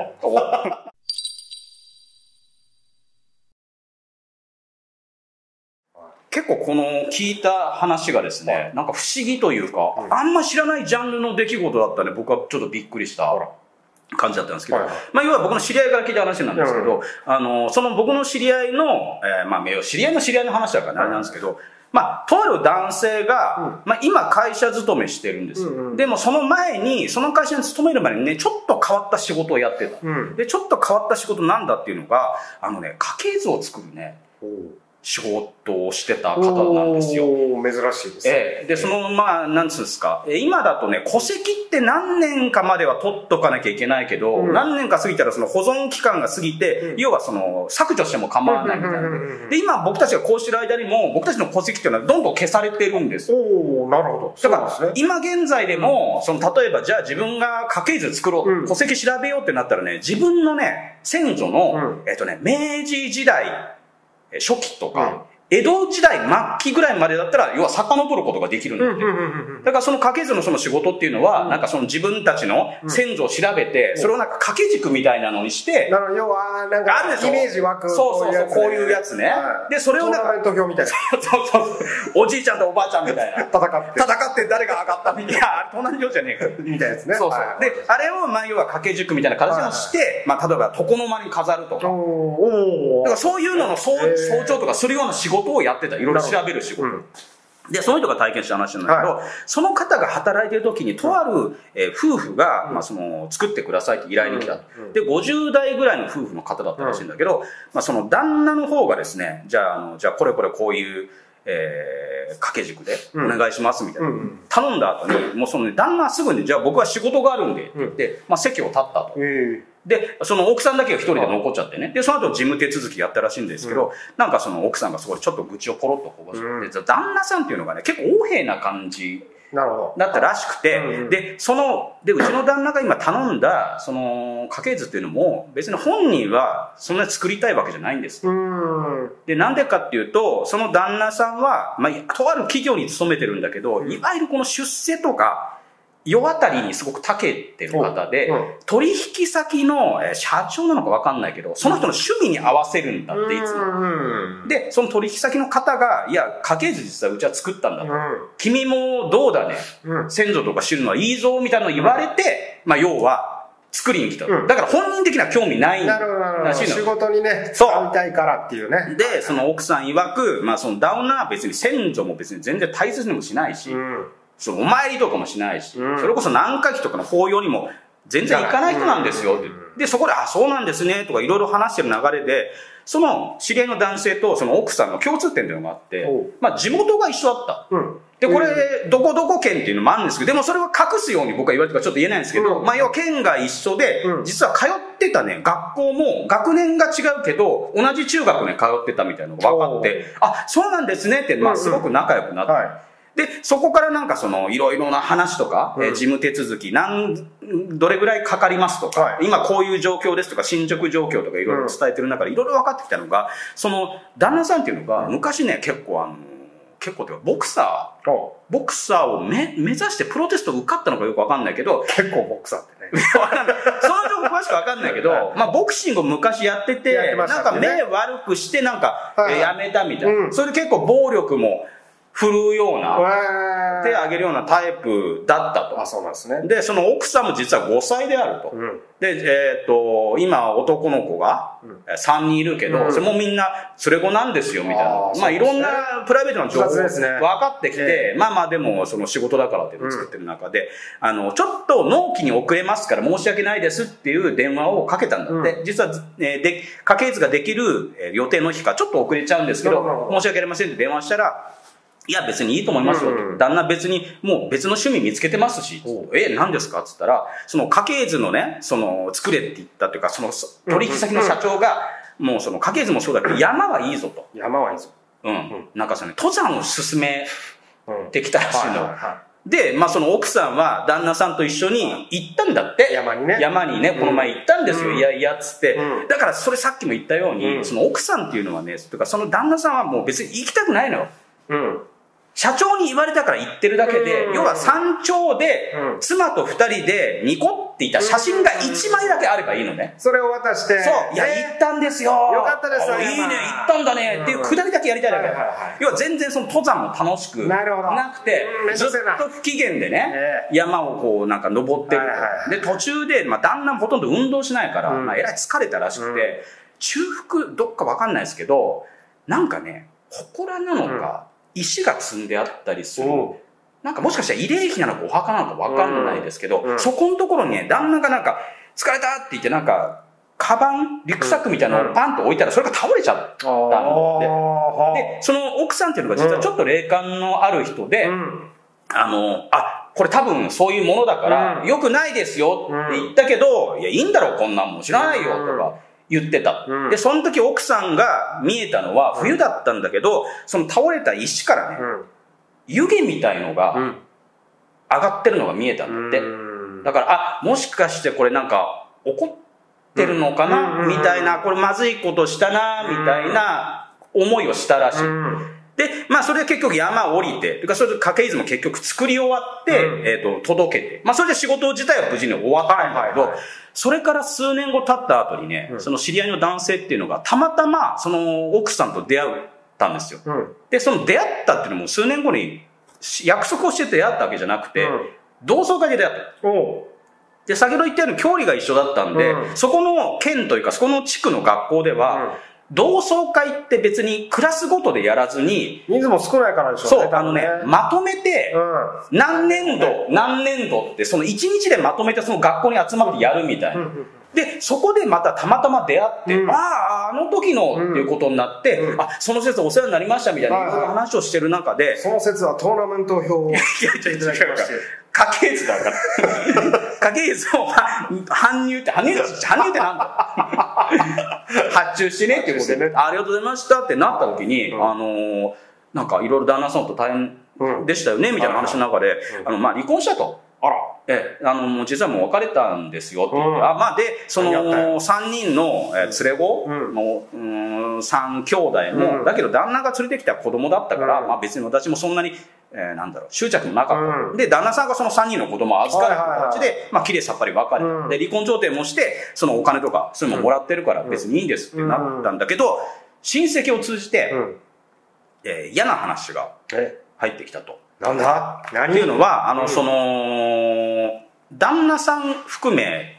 結構この聞いた話がですね、なんか不思議というか、あんま知らないジャンルの出来事だったんで、僕はちょっとびっくりした感じだったんですけど、まあ要は僕の知り合いから聞いた話なんですけど、その僕の知り合いの、まあ知り合いの知り合いの話だからあれなんですけど、まあ、とある男性が、まあ、今会社勤めしてるんですよ。でもその前に、その会社に勤める前にね、ちょっと変わった仕事をやってた。で、ちょっと変わった仕事なんだっていうのが、家系図を作るね、仕事をしてた方なんですよ。 珍しいですね。 で、まあ、なんつうんですか。今だとね、戸籍って何年かまでは取っとかなきゃいけないけど、何年か過ぎたらその保存期間が過ぎて、要は削除しても構わないみたいな。で、今僕たちがこうしてる間にも、僕たちの戸籍っていうのはどんどん消されてるんですよ。 なるほど。 だから、今現在でも、例えばじゃあ自分が家系図作ろう、戸籍調べようってなったらね、自分のね、先祖の、明治時代、初期とか、江戸時代末期ぐらいまでだったら、要は遡ることができるんだって。だからその家系図のその仕事っていうのは、なんかその自分たちの先祖を調べて、それをなんか掛け軸みたいなのにして、 要は、なんか、イメージ湧く。 そう、こういうやつね。で、それをなんか、 投票みたいな。 そう、おじいちゃんとおばあちゃんみたいな。 戦って誰が上がったみたいな。隣のじゃねえか。 みたいなやつね。 そう。で、あれを、まあ、要は掛け軸みたいな形をして、まあ、例えば床の間に飾るとか。だからそういうのの早朝とかするような仕事をやってた。いろいろ調べる仕事。で、その人が体験した話なんだけど、その方が働いてる時に、とある夫婦が、まあ、作ってくださいって依頼に来た。で、50代ぐらいの夫婦の方だったらしいんだけど、まあ、その旦那の方がですね、じゃあこれこういう、掛け軸でお願いしますみたいな。頼んだ後に、もう旦那はすぐに、じゃあ僕は仕事があるんで、って言って、まあ、席を立ったと。で、その奥さんだけが一人で残っちゃってね。で、その後事務手続きやったらしいんですけど、なんかその奥さんがすごいちょっと愚痴をポロッとこぼして、旦那さんっていうのがね、結構横柄な感じだったらしくて、で、うちの旦那が今頼んだ、家系図っていうのも、別に本人はそんなに作りたいわけじゃないんです。で、なんでかっていうと、その旦那さんは、まあ、とある企業に勤めてるんだけど、いわゆるこの出世とか、世渡りにすごく長けてる方で、取引先の社長なのか分かんないけど、その人の趣味に合わせるんだって、いつも。で、その取引先の方が、いや、家系図実はうちは作ったんだと。君もどうだね。先祖とか知るのはいいぞ、みたいなの言われて、まあ、要は、作りに来た。だから本人的な興味ないらしいの。 仕事にね、使いたいからっていうね。 で、その奥さん曰く、まあ、その旦那は別に先祖も別に全然大切にもしないし、お参りとかもしないし、それこそ何回忌とかの法要にも全然行かない人なんですよって。で、そこで、そうなんですね、とかいろいろ話してる流れで、その知り合いの男性とその奥さんの共通点というのがあって、まあ地元が一緒だった。で、これ、どこどこ県っていうのもあるんですけど、でもそれは隠すように僕は言われてからちょっと言えないんですけど、まあ要は県が一緒で、実は通ってたね、学校も学年が違うけど、同じ中学に通ってたみたいなのが分かって、そうなんですねって、まあすごく仲良くなって。で、そこからなんかいろいろな話とか、事務手続き、どれぐらいかかりますとか、今こういう状況ですとか、進捗状況とかいろいろ伝えてる中でいろいろ分かってきたのが、旦那さんっていうのが、昔ね、結構というか、ボクサーを目指してプロテスト受かったのかよく分かんないけど、 結構ボクサーってね。 その情報詳しく分かんないけど、まあボクシングを昔やってて、なんか目悪くしてなんかやめたみたいな。それで結構暴力も、振るうような、手を挙げるようなタイプだったと。 そうなんですね。 で、その奥さんも実は5歳であると。で、今男の子が3人いるけど、それもみんな連れ子なんですよ、みたいな。まあいろんなプライベートな情報が分かってきて、まあまあでもその仕事だからっていうのを作ってる中で、ちょっと納期に遅れますから申し訳ないですっていう電話をかけたんだって。実は、家系図ができる予定の日かちょっと遅れちゃうんですけど、申し訳ありませんって電話したら、いや別にいいと思いますよと。旦那別にもう別の趣味見つけてますし。何ですかって言ったら、その家系図のね、作れって言ったというか、その取引先の社長が、もうその家系図もそうだけど、山はいいぞと。 山はいいぞ。 なんか登山を進めてきたらしいの。で、まあその奥さんは旦那さんと一緒に行ったんだって。 山にね、 この前行ったんですよ。いやいやっつって。だからそれさっきも言ったように、その奥さんっていうのはね、というかその旦那さんはもう別に行きたくないのよ。 社長に言われたから言ってるだけで、要は山頂で、妻と二人でニコっていた写真が1枚だけあればいいのね。 それを渡して。 そう。いや、行ったんですよ。 よかったですね。いいね、行ったんだね。っていうくだりだけやりたいだけ。要は全然その登山も楽しくなくて、ずっと不機嫌でね、山をこうなんか登ってる。で、途中で、旦那もほとんど運動しないから、えらい疲れたらしくて、中腹どっかわかんないですけど、なんかね、祠なのか、石が積んであったりする。なんかもしかしたら慰霊碑なのかお墓なのかわかんないですけど、そこのところにね、旦那がなんか、疲れたって言ってなんか、カバン、リュックサックみたいなのをパンと置いたら、それが倒れちゃったんだって。で、その奥さんっていうのが実はちょっと霊感のある人で、これ多分そういうものだから、良くないですよって言ったけど、いや、いいんだろう、こんなんもん知らないよ、とか。言ってた。で、その時奥さんが見えたのは冬だったんだけど、その倒れた石からね、湯気みたいのが上がってるのが見えたんだって。だから、もしかしてこれなんか怒ってるのかなみたいな、これまずいことしたなみたいな思いをしたらしい。で、それで結局山を降りて、それで家系図も結局作り終わって、届けて、それで仕事自体は無事に終わったんだけど、それから数年後経った後にね、その知り合いの男性っていうのがたまたまその奥さんと出会ったんですよ。で、その出会ったっていうのも数年後に約束をして出会ったわけじゃなくて、同窓会で出会った。で、先ほど言ったように距離が一緒だったんで、そこの県というか、そこの地区の学校では、同窓会って別にクラスごとでやらずに、 人数も少ないからでしょうね。そう、まとめて、何年度って、その一日でまとめてその学校に集まってやるみたいな。で、そこでまたたまたま出会って、あの時のっていうことになって、その説お世話になりましたみたいな話をしてる中で、 その説はトーナメント表をいただきまして。 家系図だから。家系図を搬入ってなんだ発注してねっていうことで、ありがとうございましたってなった時に、なんかいろいろ旦那さんと大変でしたよねみたいな話の中で、離婚したと。実はもう別れたんですよって言って、で、その3人の連れ子の3兄弟も、だけど旦那が連れてきた子供だったから、別に私もそんなに、執着もなかった。で、旦那さんがその3人の子供を預かる形で、綺麗さっぱり別れた。で、離婚調停もして、そのお金とか、そういうのももらってるから別にいいんですってなったんだけど、親戚を通じて、嫌な話が入ってきたと。 なんだっていうのは、旦那さん含め、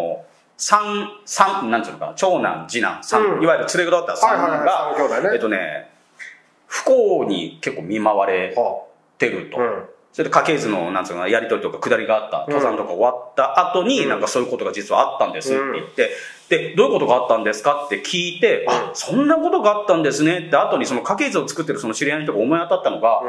なんていうのかな、長男、次男、いわゆる連れ子だった3人が、不幸に結構見舞われてると。それで家系図の、なんていうのかな、やりとりとか下りがあった、登山とか終わった後に、なんかそういうことが実はあったんですって言って、で、どういうことがあったんですかって聞いて、そんなことがあったんですねって後にその家系図を作ってるその知り合いの人が思い当たったのが、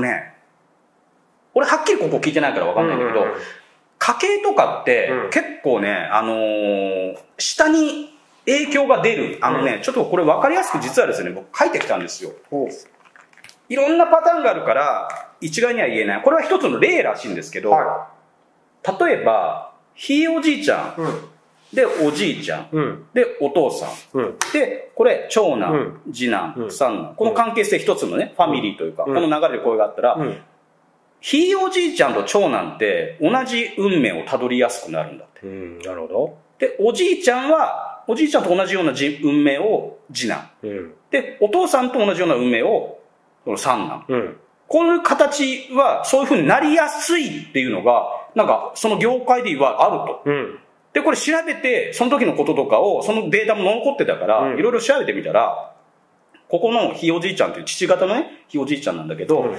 俺はっきりここ聞いてないから分かんないんだけど、家系とかって結構ね、下に影響が出る。ちょっとこれ分かりやすく実はですね、僕書いてきたんですよ。いろんなパターンがあるから、一概には言えない。これは一つの例らしいんですけど、例えば、ひいおじいちゃん、で、おじいちゃん、で、お父さん、で、これ、長男、次男、三男。この関係性一つのね、ファミリーというか、この流れでこれがあったら、ひいおじいちゃんと長男って同じ運命をたどりやすくなるんだって。 なるほど。 で、おじいちゃんと同じような運命を次男。で、お父さんと同じような運命を三男。この形はそういう風になりやすいっていうのが、なんかその業界ではあると。で、これ調べて、その時のこととかを、そのデータも残ってたから、いろいろ調べてみたら、ここのひいおじいちゃんっていう父方のね、ひいおじいちゃんなんだけど、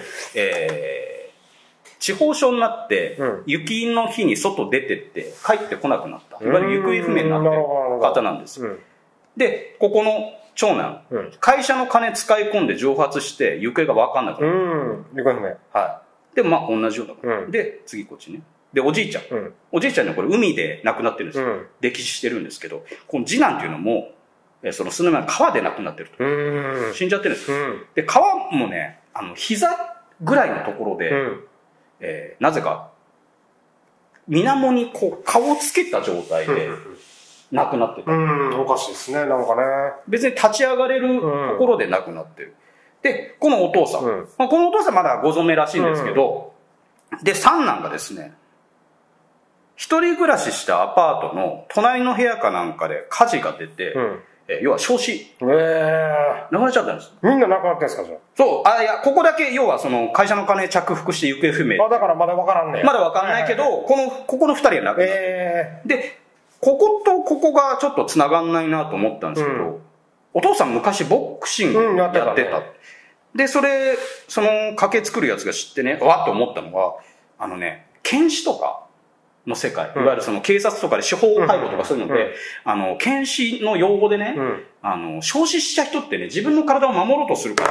地方症になって、雪の日に外出てって帰ってこなくなった。いわゆる行方不明になってる方なんですよ。で、ここの長男、会社の金使い込んで蒸発して行方が分かんなくなった。 行方不明。 はい。で、同じようなこと。で、次こっちね。で、おじいちゃん。おじいちゃんね、これ海で亡くなってるんですよ。溺死してるんですけど、この次男っていうのも、その数年前川で亡くなってると。死んじゃってるんですよ。で、川もね、膝ぐらいのところで、なぜか、水面にこう顔をつけた状態で亡くなってた。 おかしいですね、なんかね。 別に立ち上がれるところで亡くなってる。 で、このお父さん。まあ、このお父さんまだご存命らしいんですけど、で、三男がですね、一人暮らししたアパートの隣の部屋かなんかで火事が出て、要は焼死。亡くなっちゃったんです。 みんな亡くなってんすか、じゃあ。 そう。いや、ここだけ、要はその、会社の金着服して行方不明。 だからまだ分からんね。 まだ分かんないけど、ここの二人は亡くなった。で、こことここがちょっと繋がんないなと思ったんですけど、お父さん昔ボクシングやってた。で、その賭け作るやつが知ってね、わっと思ったのが、検視とかの世界、いわゆるその警察とかで司法解剖とかそういうので、検視の用語でね、焼死した人ってね、自分の体を守ろうとするから、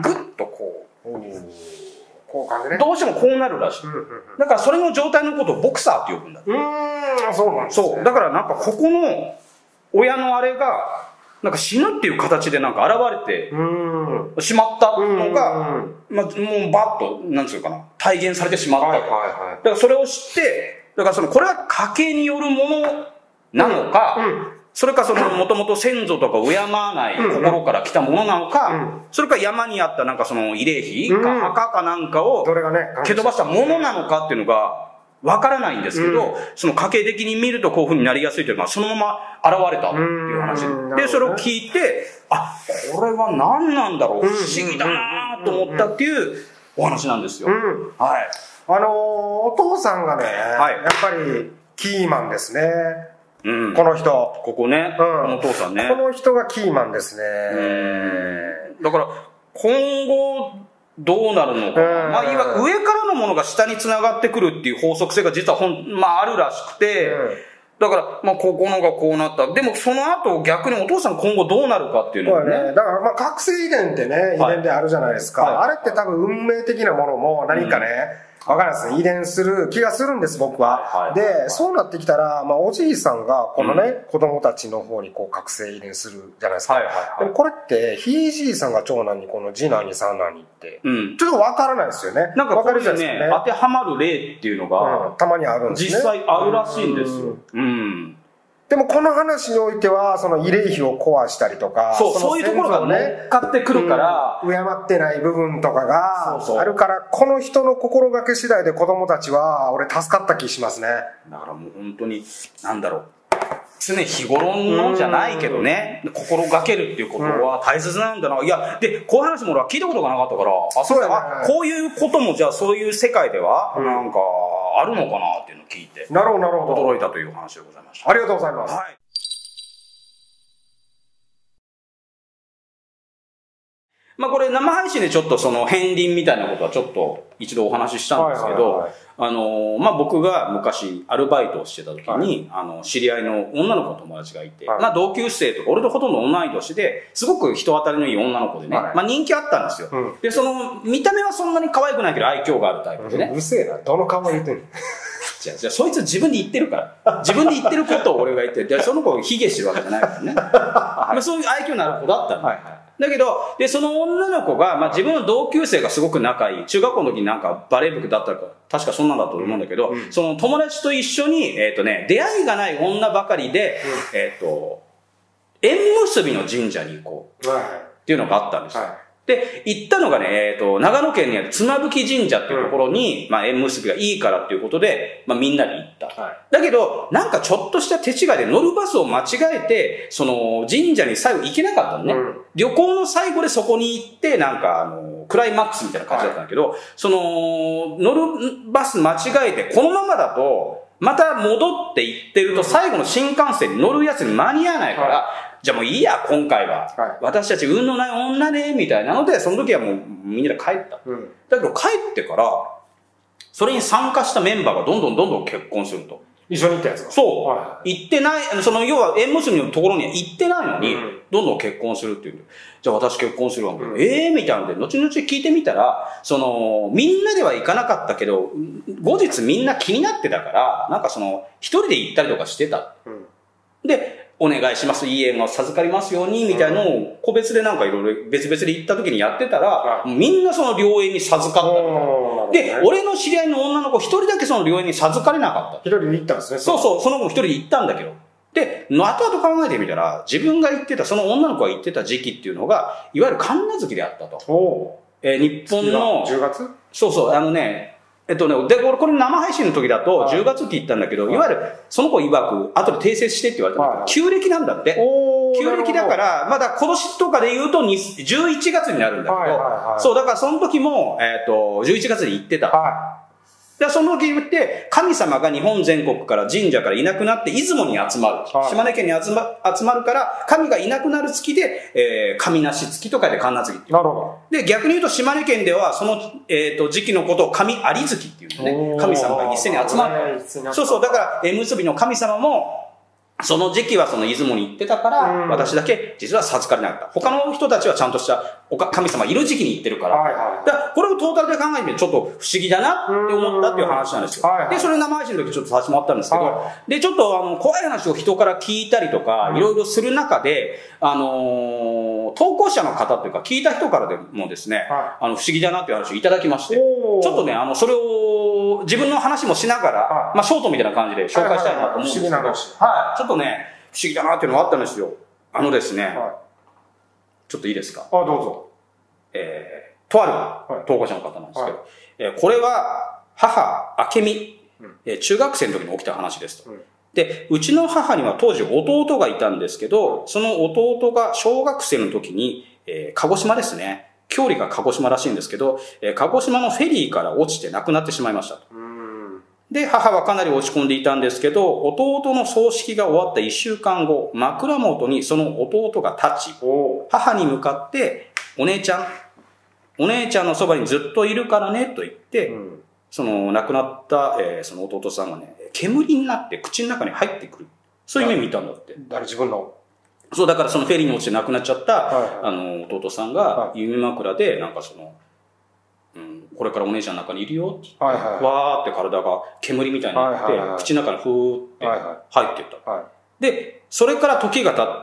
ぐっとこう、どうしてもこうなるらしい。だからそれの状態のことをボクサーって呼ぶんだ。 そうなんですね。そう。 だからなんかここの親のあれが、なんか死ぬっていう形でなんか現れてしまったのが、まあ、もうバッと、なんつうかな、体現されてしまったと。だからそれを知って、だからこれは家系によるものなのか、それかもともと先祖とか敬わない心から来たものなのか、それか山にあったなんか慰霊碑か墓かなんかを蹴飛ばしたものなのかっていうのがわからないんですけど、その家系的に見るとこういう風になりやすいというのはそのまま現れたっていう話で、それを聞いて、これは何なんだろう、不思議だなと思ったっていうお話なんですよ。はい。 お父さんがね、やっぱりキーマンですね。この人。 ここね。このお父さんね。 この人がキーマンですね。 だから、今後、どうなるのか。まあ、いわゆる上からのものが下に繋がってくるっていう法則性が実はあるらしくて、だから、まあ、ここのがこうなった。でも、その後、逆にお父さん今後どうなるかっていうのはね。 だから、まあ、覚醒遺伝ってね、遺伝であるじゃないですか。あれって多分運命的なものも何かね、わからないですね。遺伝する気がするんです、僕は。で、そうなってきたら、まあ、おじいさんが、このね、子供たちの方に覚醒遺伝するじゃないですか。でもこれって、ひいじいさんが長男に、この次男に三男にって、ちょっとわからないですよね。 なんかこれね、当てはまる例っていうのが、 たまにあるんですね。 実際あるらしいんですよ。 でもこの話においては、その慰霊碑を壊したりとか、 そういうところが乗っかってくるから、 敬ってない部分とかがあるから、この人の心がけ次第で子供たちは、俺助かった気しますね。 だからもう本当に、なんだろう。常日頃のじゃないけどね、心がけるっていうことは大切なんだな。いや、で、こういう話も俺は聞いたことがなかったから、こういうこともじゃあそういう世界では、なんか、あるのかなっていうのを聞いて、 なるほど、なるほど。 驚いたという話でございました。 ありがとうございます。はい。 まあこれ生配信でちょっとその片鱗みたいなことはちょっと一度お話ししたんですけど、まあ僕が昔アルバイトをしてた時に、知り合いの女の子の友達がいて、まあ同級生とか、俺とほとんど同い年で、すごく人当たりのいい女の子でね、まあ人気あったんですよ。で、その見た目はそんなに可愛くないけど愛嬌があるタイプでね。 うるせえな、どの顔言ってんのじゃあそいつ自分で言ってるから。自分で言ってることを俺が言ってる。その子を卑下してるわけじゃないからね。まあそういう愛嬌のある子だったの。だけど、で、その女の子が、まあ自分の同級生がすごく仲いい。中学校の時になんかバレー部だったか、確かそんなんだと思うんだけど、その友達と一緒に、出会いがない女ばかりで、縁結びの神社に行こう。っていうのがあったんですよ。で、行ったのがね、長野県にある妻夫木神社っていうところに、まあ縁結びがいいからっていうことで、まあみんなで行った。だけど、なんかちょっとした手違いで乗るバスを間違えて、その神社に最後行けなかったのね。旅行の最後でそこに行って、なんかクライマックスみたいな感じだったんだけど、その、乗るバス間違えて、このままだと、また戻って行ってると最後の新幹線に乗るやつに間に合わないから、じゃあもういいや、今回は。私たち運のない女ね、みたいなので、その時はもうみんなで帰った。だけど帰ってから、それに参加したメンバーがどんどん結婚すると。 一緒に行ったやつが。 そう。行ってない、要は縁結びのところには行ってないのに、どんどん結婚するっていう。じゃあ私結婚するわけ。みたいなので、後々聞いてみたら、みんなでは行かなかったけど、後日みんな気になってたから、なんか一人で行ったりとかしてた。で、お願いします、いい縁が授かりますように、みたいなのを個別でなんかいろいろ別々で行った時にやってたら、みんなその良縁に授かった。で、俺の知り合いの女の子一人だけその良縁に授かれなかった。 一人で行ったんですね。 そう、その子一人で行ったんだけど。 で、後々考えてみたら、自分が言ってた、その女の子が言ってた時期っていうのが、いわゆる神無月であったと。日本の、 10月？ そうそう、で、これ生配信の時だと10月って言ったんだけど、いわゆる、その子曰く、後で訂正してって言われたんだけど、旧暦なんだって。旧暦だから、まだ今年とかで言うと11月になるんだけど、そう、だからその時も、11月に行ってた。で、その時言って、神様が日本全国から神社からいなくなって、出雲に集まる。島根県に集まるから、神がいなくなる月で、神なし月とかで神無月っていう。 なるほど。 で、逆に言うと島根県では、その、時期のことを神有月っていうのね。神様が一斉に集まる。そうそう。だから、縁結びの神様も、その時期はその出雲に行ってたから、私だけ実は授かれなかった。他の人たちはちゃんとした神様いる時期に行ってるから。だからこれをトータルで考えてみるとちょっと不思議だなって思ったっていう話なんですよ。で、それ生配信の時ちょっとさせてもらったんですけど、で、ちょっと怖い話を人から聞いたりとか、いろいろする中で、投稿者の方っていうか聞いた人からでもですね、不思議だなっていう話をいただきまして、ちょっとね、それを自分の話もしながら、まあショートみたいな感じで紹介したいなと思うんですけど、はい、ちょっとね、不思議だなっていうのがあったんですよ。ですね、ちょっといいですか？ どうぞ。 とある投稿者の方なんですけど、これは母、明美、中学生の時に起きた話ですと。で、うちの母には当時弟がいたんですけど、その弟が小学生の時に、鹿児島ですね。郷里が鹿児島らしいんですけど、鹿児島のフェリーから落ちて亡くなってしまいましたと。で、母はかなり落ち込んでいたんですけど、弟の葬式が終わった1週間後、枕元にその弟が立ち、母に向かって、お姉ちゃんのそばにずっといるからね、と言って、その亡くなった、その弟さんがね、煙になって口の中に入ってくる。そういう夢見たんだって。 誰？自分の？そう、 だからそのフェリーに落ちて亡くなっちゃった、弟さんが、夢枕で、なんかこれからお姉ちゃんの中にいるよって、わーって体が煙みたいになって、口の中にふーって入っていった。で、それから時が経って、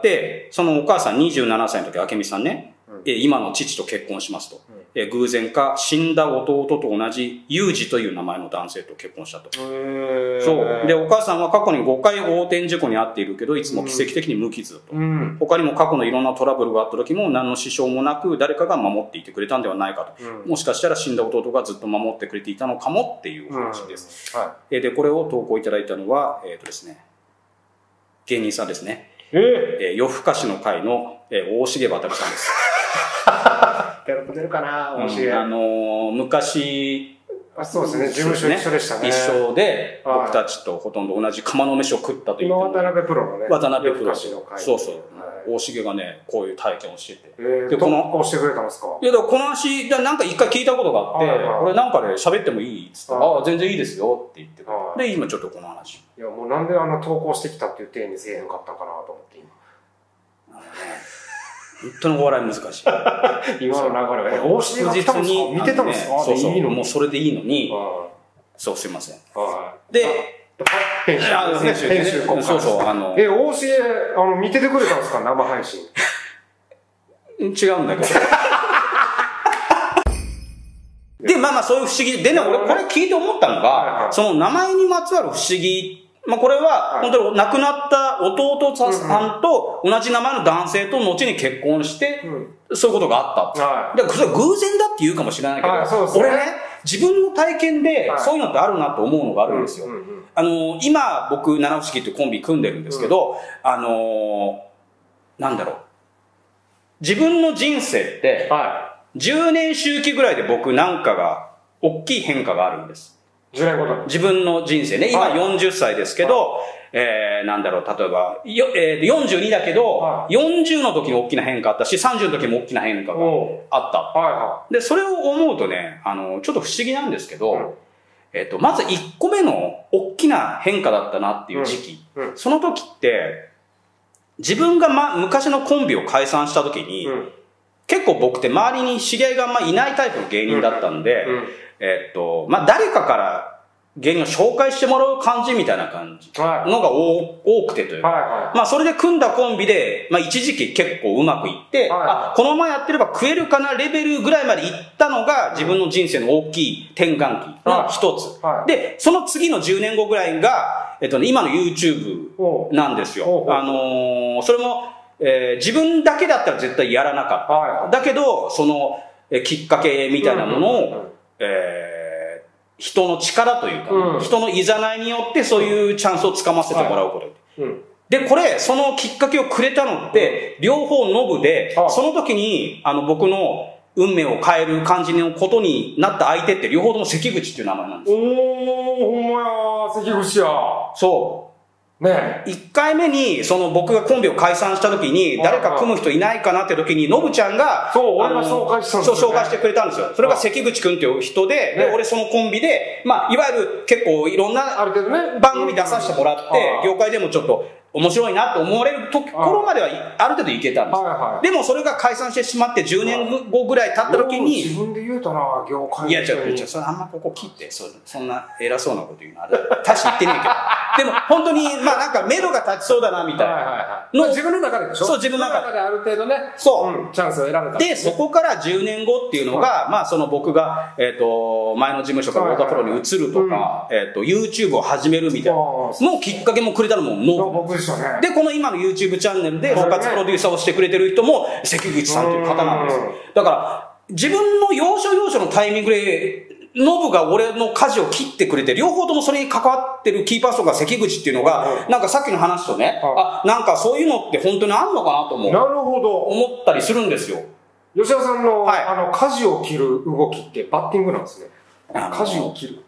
そのお母さん27歳の時、明美さんね、今の父と結婚しますと。偶然か死んだ弟と同じ裕二という名前の男性と結婚したと。そう。で、お母さんは過去に5回横転事故に遭っているけど、いつも奇跡的に無傷だと。他にも過去のいろんなトラブルがあった時も何の支障もなく誰かが守っていてくれたんではないかと。もしかしたら死んだ弟がずっと守ってくれていたのかもっていう話です。で、これを投稿いただいたのは、ですね、芸人さんですね。夜更かしの会の、大重渉さんです。 出るかな、大重。 昔、 そうですね、事務所一緒でしたね。 一緒で、僕たちとほとんど同じ釜の飯を食ったという。 渡辺プロのね。 渡辺プロ。そうそう。大重がね、こういう体験をしてて。 で、この、してくれたんですか？ いや、この話、なんか一回聞いたことがあって、これなんかで喋ってもいいっつって、ああ、全然いいですよって言ってで、今ちょっとこの話。 いや、もうなんで投稿してきたっていう体にせえへんかったかなと思って今。 本当にお笑い難しい。 今の流れは、大重が来たんですか？見てたんですか？ そうそう、もうそれでいいのに、そう、すいません。で、 編集。 そうそう、 大重、見ててくれたんですか？生配信。 違うんだけど。で、まあそういう不思議でね、俺これ聞いて思ったのが、その名前にまつわる不思議、まあこれは、本当に亡くなった弟さんと同じ名前の男性と後に結婚して、そういうことがあった。で、それは偶然だって言うかもしれないけど、俺ね、自分の体験でそういうのってあるなと思うのがあるんですよ。今、僕、七不思議っていうコンビ組んでるんですけど、なんだろう。自分の人生って、10年周期ぐらいで僕なんかが、大きい変化があるんです。 10年ごとに。 自分の人生ね。今40歳ですけど、なんだろう、例えば、42だけど、40の時に大きな変化あったし、30の時も大きな変化があった。で、それを思うとね、ちょっと不思議なんですけど、まず1個目の大きな変化だったなっていう時期。その時って、自分が昔のコンビを解散した時に、結構僕って周りに知り合いがあんまいないタイプの芸人だったんで、まあ誰かから芸人を紹介してもらう感じみたいな感じのが多くてというか、まあそれで組んだコンビで、まあ一時期結構うまくいって、あ、このままやってれば食えるかなレベルぐらいまで行ったのが自分の人生の大きい転換期の一つ。で、その次の10年後ぐらいが、今の YouTube なんですよ。それも、自分だけだったら絶対やらなかった。だけど、その、きっかけみたいなものを、人の力というか、人のいざないによってそういうチャンスをつかませてもらうこと。で、これ、そのきっかけをくれたのって、両方ノブで、その時に、僕の運命を変える感じのことになった相手って、両方とも関口っていう名前なんですよ。 ほんまや、関口や。 そう。ね、1回目に、僕がコンビを解散した時に、誰か組む人いないかなって時に、ノブちゃんが、 俺が紹介したんですよ。 そう、紹介してくれたんですよ。それが関口くんっていう人で、で、俺そのコンビで、まあ、いわゆる結構いろんな番組出させてもらって、業界でもちょっと面白いなって思われるところまではある程度いけたんですよ。でもそれが解散してしまって10年後ぐらい経った時に、 自分で言うたな、業界いや、ちょっと、それあんまここ切って、そんな偉そうなこと言うのは、確か言ってねえけど。でも、本当に、まあなんか、目処が立ちそうだな、みたいな。 自分の中ででしょ？ そう、自分の中である程度ね。 そう。 チャンスを選べた。 で、そこから10年後っていうのが、まあ僕が、前の事務所から太田プロに移るとか、YouTube を始めるみたいな。もうきっかけもくれたのも僕でしたね。 で、この今の YouTube チャンネルで、復活プロデューサーをしてくれてる人も、関口さんという方なんですよ。だから、自分の要所要所のタイミングで、ノブが俺の舵を切ってくれて、両方ともそれに関わってるキーパーソンが関口っていうのが、なんかさっきの話とね、なんかそういうのって本当にあんのかなと思う。 なるほど。 思ったりするんですよ。 吉田さんの、舵を切る動きってバッティングなんですね。舵を切るって。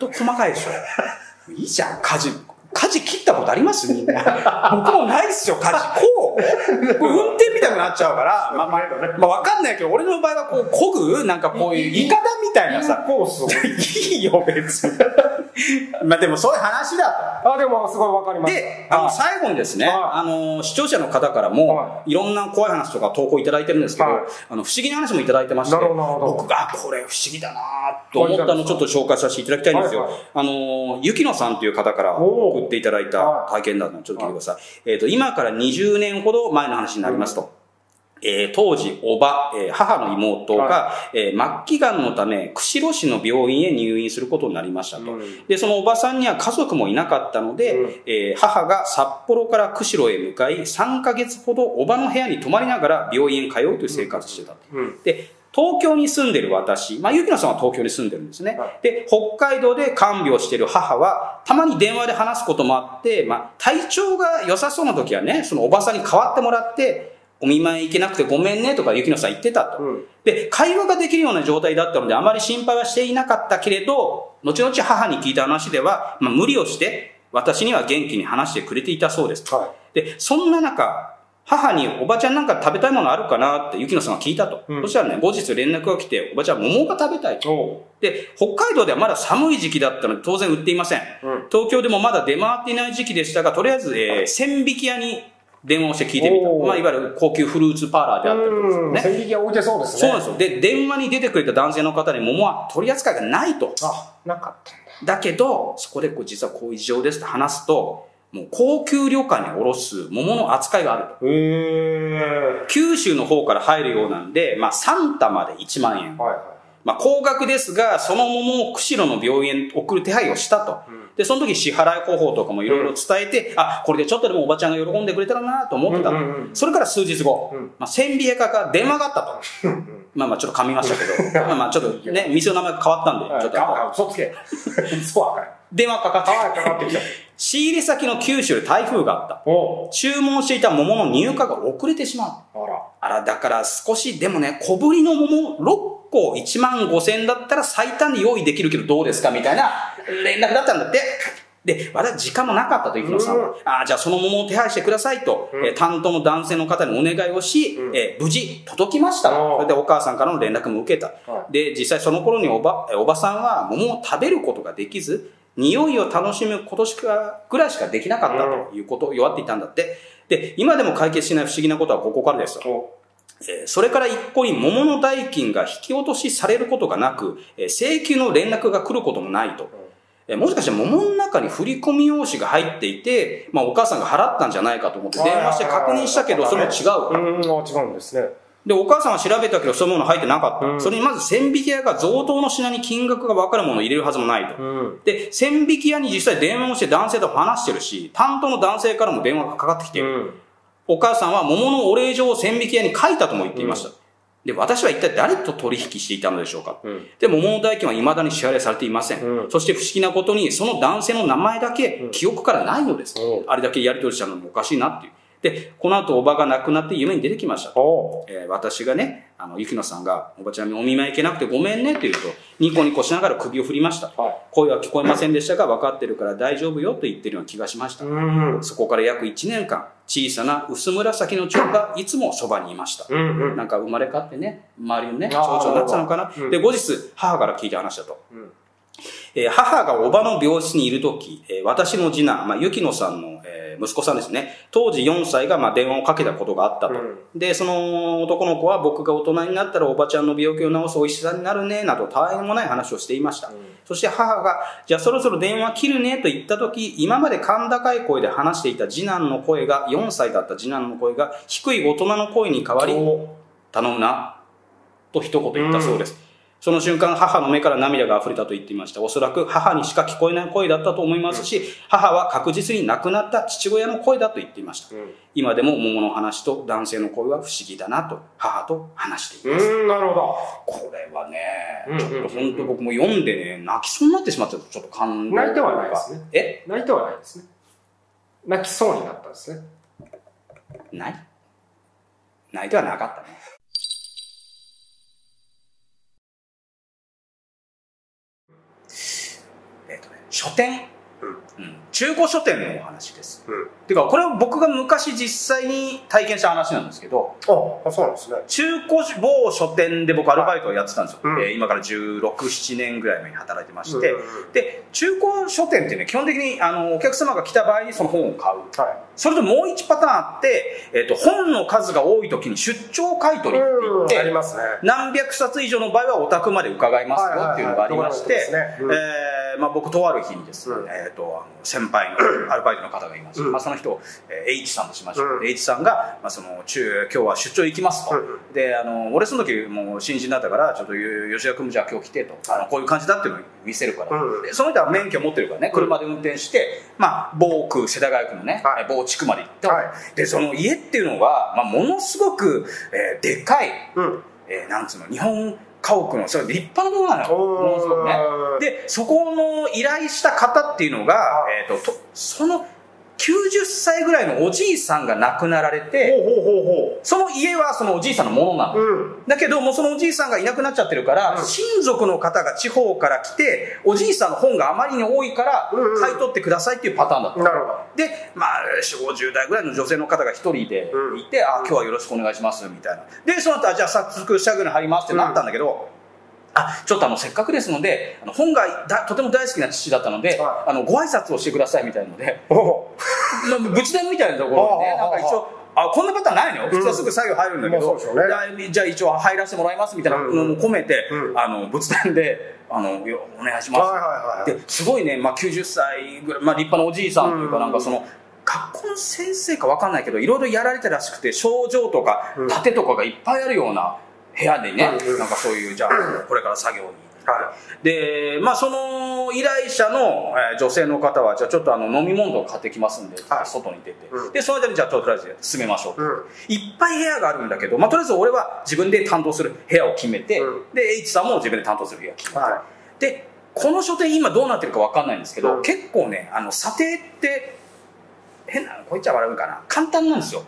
細かいでしょ。いいじゃん、舵切ったことありますみんな。僕もないっすよ、舵。こう。運転みたいになっちゃうから、まあわかんないけど、俺の場合はこう、漕ぐなんかこういう、イカダみたいなさ。 コースを。 いいよ、別に。まあでもそういう話だと。でもすごいわかります。 で、最後にですね、視聴者の方からも、いろんな怖い話とか投稿いただいてるんですけど、不思議な話もいただいてまして、僕がこれ不思議だなと思ったのをちょっと紹介させていただきたいんですよ。ゆきのさんという方から送っていただいた体験談をちょっと聞いてください。今から20年ほど前の話になりますと、当時、母の妹が、末期がんのため、釧路市の病院へ入院することになりましたと。で、そのおばさんには家族もいなかったので、母が札幌から釧路へ向かい、3ヶ月ほどおばの部屋に泊まりながら病院へ通うという生活をしてたと。で、東京に住んでる私、まあ、ゆきのさんは東京に住んでるんですね。で、北海道で看病してる母は、たまに電話で話すこともあって、まあ、体調が良さそうな時はね、そのおばさんに代わってもらって、お見舞い行けなくてごめんねとかゆきのさん言ってたと。で、会話ができるような状態だったのであまり心配はしていなかったけれど、後々母に聞いた話では、まあ、無理をして私には元気に話してくれていたそうです。で、そんな中、母におばちゃんなんか食べたいものあるかなってゆきのさんが聞いたと。そしたらね、後日連絡が来て、おばちゃん桃が食べたいと。で、北海道ではまだ寒い時期だったので当然売っていません。東京でもまだ出回っていない時期でしたが、とりあえず、千匹屋に電話をして聞いてみた。まあ、いわゆる高級フルーツパーラーであったりとかですね。 千匹屋置いてそうですね。 そうなんですよ。で、電話に出てくれた男性の方に桃は取り扱いがないと。 なかったんだ。 だけど、そこで実はこういう事情ですと話すと、もう高級旅館に卸す桃の扱いがあると。九州の方から入るようなんで、まあ3玉で1万円。まあ高額ですが、その桃を釧路の病院へ送る手配をしたと。で、その時支払い方法とかもいろいろ伝えて、これでちょっとでもおばちゃんが喜んでくれたらなと思ってたと。それから数日後、まあ千里屋から電話があったと。まあちょっと噛みましたけど、まあちょっとね、店の名前が変わったんで、ちょっと。 嘘つけ。そうかい。 電話かかってきた。仕入れ先の九州で台風があった。注文していた桃の入荷が遅れてしまう。だから少しでもね、小ぶりの桃6個1万5千円だったら最短で用意できるけどどうですかみたいな連絡だったんだって。で、私時間もなかったと、ゆきのさんは。じゃあその桃を手配してくださいと、担当の男性の方にお願いをし、無事届きましたと。それでお母さんからの連絡も受けた。で、実際その頃におばさんは桃を食べることができず、匂いを楽しむことぐらいしかできなかったということを弱っていたんだって。で、今でも解決しない不思議なことはここからですと。それから一向に桃の代金が引き落としされることがなく、請求の連絡が来ることもないと。 もしかして桃の中に振り込み用紙が入っていて、まあ、お母さんが払ったんじゃないかと思って電話して確認したけど、それも違う。 違うんですね。 で、お母さんは調べたけど、そういうもの入ってなかった。それにまず千引き屋が贈答の品に金額が分かるものを入れるはずもないと。で、千引き屋に実際電話をして男性と話してるし、担当の男性からも電話がかかってきている。お母さんは桃のお礼状を千引き屋に書いたとも言っていました。で、私は一体誰と取引していたのでしょうか。で、桃の代金は未だに支払いされていません。そして不思議なことに、その男性の名前だけ記憶からないのです。あれだけやり取りしたのもおかしいなっていう。で、この後おばが亡くなって夢に出てきました。私がね、雪乃さんが、おばちゃんにお見舞い行けなくてごめんねって言うと、ニコニコしながら首を振りました。声は聞こえませんでしたが、分かってるから大丈夫よと言ってるような気がしました。そこから約1年間、小さな薄紫の蝶がいつもそばにいました。なんか生まれ変わってね、周りのね、蝶々になってたのかな。で、後日、母から聞いた話だと。母がおばの病室にいるとき、私の次男、雪乃さんの、息子さんですね、当時4歳が電話をかけたことがあったと。で、その男の子は僕が大人になったらおばちゃんの病気を治すお医者さんになるね、などたわいもない話をしていました。そして母が、じゃあそろそろ電話切るねと言ったとき、今まで甲高い声で話していた次男の声が、4歳だった次男の声が低い大人の声に変わり、頼むな、と一言言ったそうです。その瞬間、母の目から涙が溢れたと言っていました。おそらく母にしか聞こえない声だったと思いますし、母は確実に亡くなった父親の声だと言っていました。今でも桃の話と男性の声は不思議だなと、母と話しています。 なるほど。 これはね、ちょっと本当僕も読んでね、泣きそうになってしまった。ちょっと感動。 泣いてはないですね。泣いてはないですね。泣きそうになったんですね。 泣いてはなかったね。書店、中古書店のお話です。てか、これは僕が昔実際に体験した話なんですけど、 そうなんですね。 中古某書店で僕アルバイトをやってたんですよ。今から16、7年ぐらい前に働いてまして、で、中古書店ってね、基本的にお客様が来た場合にその本を買う。それともう1パターンあって、本の数が多い時に出張買い取りって言って、 ありますね。 何百冊以上の場合はお宅まで伺いますよっていうのがありまして、僕とある日にですね、先輩のアルバイトの方がいます。その人を H さんとしましょう。H さんが、今日は出張行きますと。で、俺その時もう新人だったから、ちょっと吉田君もじゃあ今日来てと。こういう感じだっていうのを見せるから。でその人は免許持ってるからね、車で運転して、某区、世田谷区のね、某地区まで行った。で、その家っていうのが、ものすごく、でっかい、なんつうの、日本家屋の、それ立派なものなのよ。ものすごくね。で、そこの依頼した方っていうのが、その90歳ぐらいのおじいさんが亡くなられて、その家はそのおじいさんのものなの。だけど、もうそのおじいさんがいなくなっちゃってるから、親族の方が地方から来て、おじいさんの本があまりに多いから、買い取ってくださいっていうパターンだった。で、4、50代ぐらいの女性の方が一人でいて、今日はよろしくお願いします、みたいな。で、その後、じゃあ早速社具に入りますってなったんだけど、ちょっとせっかくですので、本がとても大好きな父だったので、ご挨拶をしてくださいみたいなので、仏壇みたいなところでね、なんか一応、こんなパターンないのよ。普通はすぐ作業入るんだけど、じゃあ一応入らせてもらいますみたいなのも込めて、仏壇で、お願いします。で、すごいね、90歳ぐらい、立派なおじいさんというか、なんかその、学校の先生かわかんないけど、いろいろやられたらしくて、症状とか、盾とかがいっぱいあるような、部屋でね、なんかそういう、じゃあ、これから作業に。で、その依頼者の女性の方は、じゃあちょっと飲み物を買ってきますんで、外に出て。で、その間にじゃあとりあえず進めましょう。いっぱい部屋があるんだけど、とりあえず俺は自分で担当する部屋を決めて、で、H さんも自分で担当する部屋を決めて。で、この書店今どうなってるかわかんないんですけど、結構ね、査定って、変な、こう言っちゃ悪いかな。簡単なんですよ。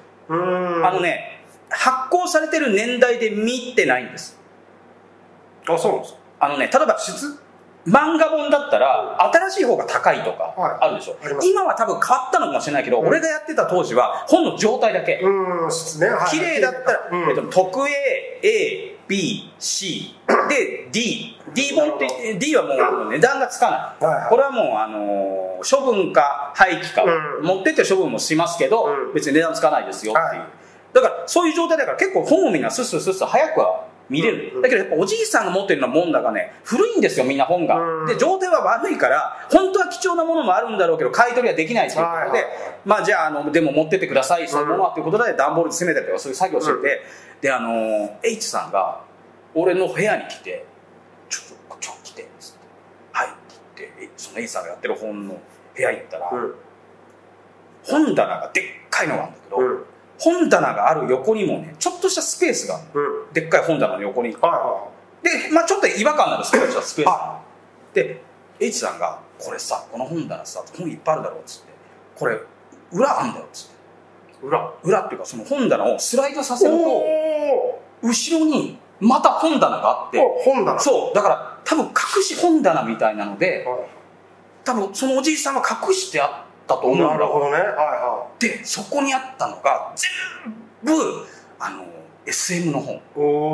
発行されてる年代で見てないんです。 そうなんですか。 例えば漫画本だったら新しい方が高いとかあるでしょ。今は多分変わったのかもしれないけど、俺がやってた当時は本の状態だけ綺麗だったら、特 A、A、B、C で D 本って D はもう値段がつかない。これはもう処分か廃棄か持ってって処分もしますけど、別に値段つかないですよっていう。だからそういう状態だから結構本をみんなスッスッ早くは見れる。だけどやっぱおじいさんが持ってるようなもんだがね、古いんですよ、みんな本が。で、状態は悪いから、本当は貴重なものもあるんだろうけど、買い取りはできないということで、まあじゃあ、でも持ってってください、そういうものはということで、段ボールで詰めたりとか、そういう作業をしてて、で、H さんが、俺の部屋に来て、ちょ来て、つって、はいって言って、その H さんがやってる本の部屋行ったら、本棚がでっかいのがあるんだけど、本棚がある横にもね、ちょっとしたスペースがある、でっかい本棚の横に。で、まあちょっと違和感のあるスペースがで、H さんが、これさ、この本棚さ、本いっぱいあるだろうっつって、これ、裏あんだよっつって。裏っていうか、その本棚をスライドさせると、後ろにまた本棚があって、そう、だから多分隠し本棚みたいなので、多分そのおじいさんは隠してあったと思うんだ。 なるほどね。 で、そこにあったのが全部SM の本。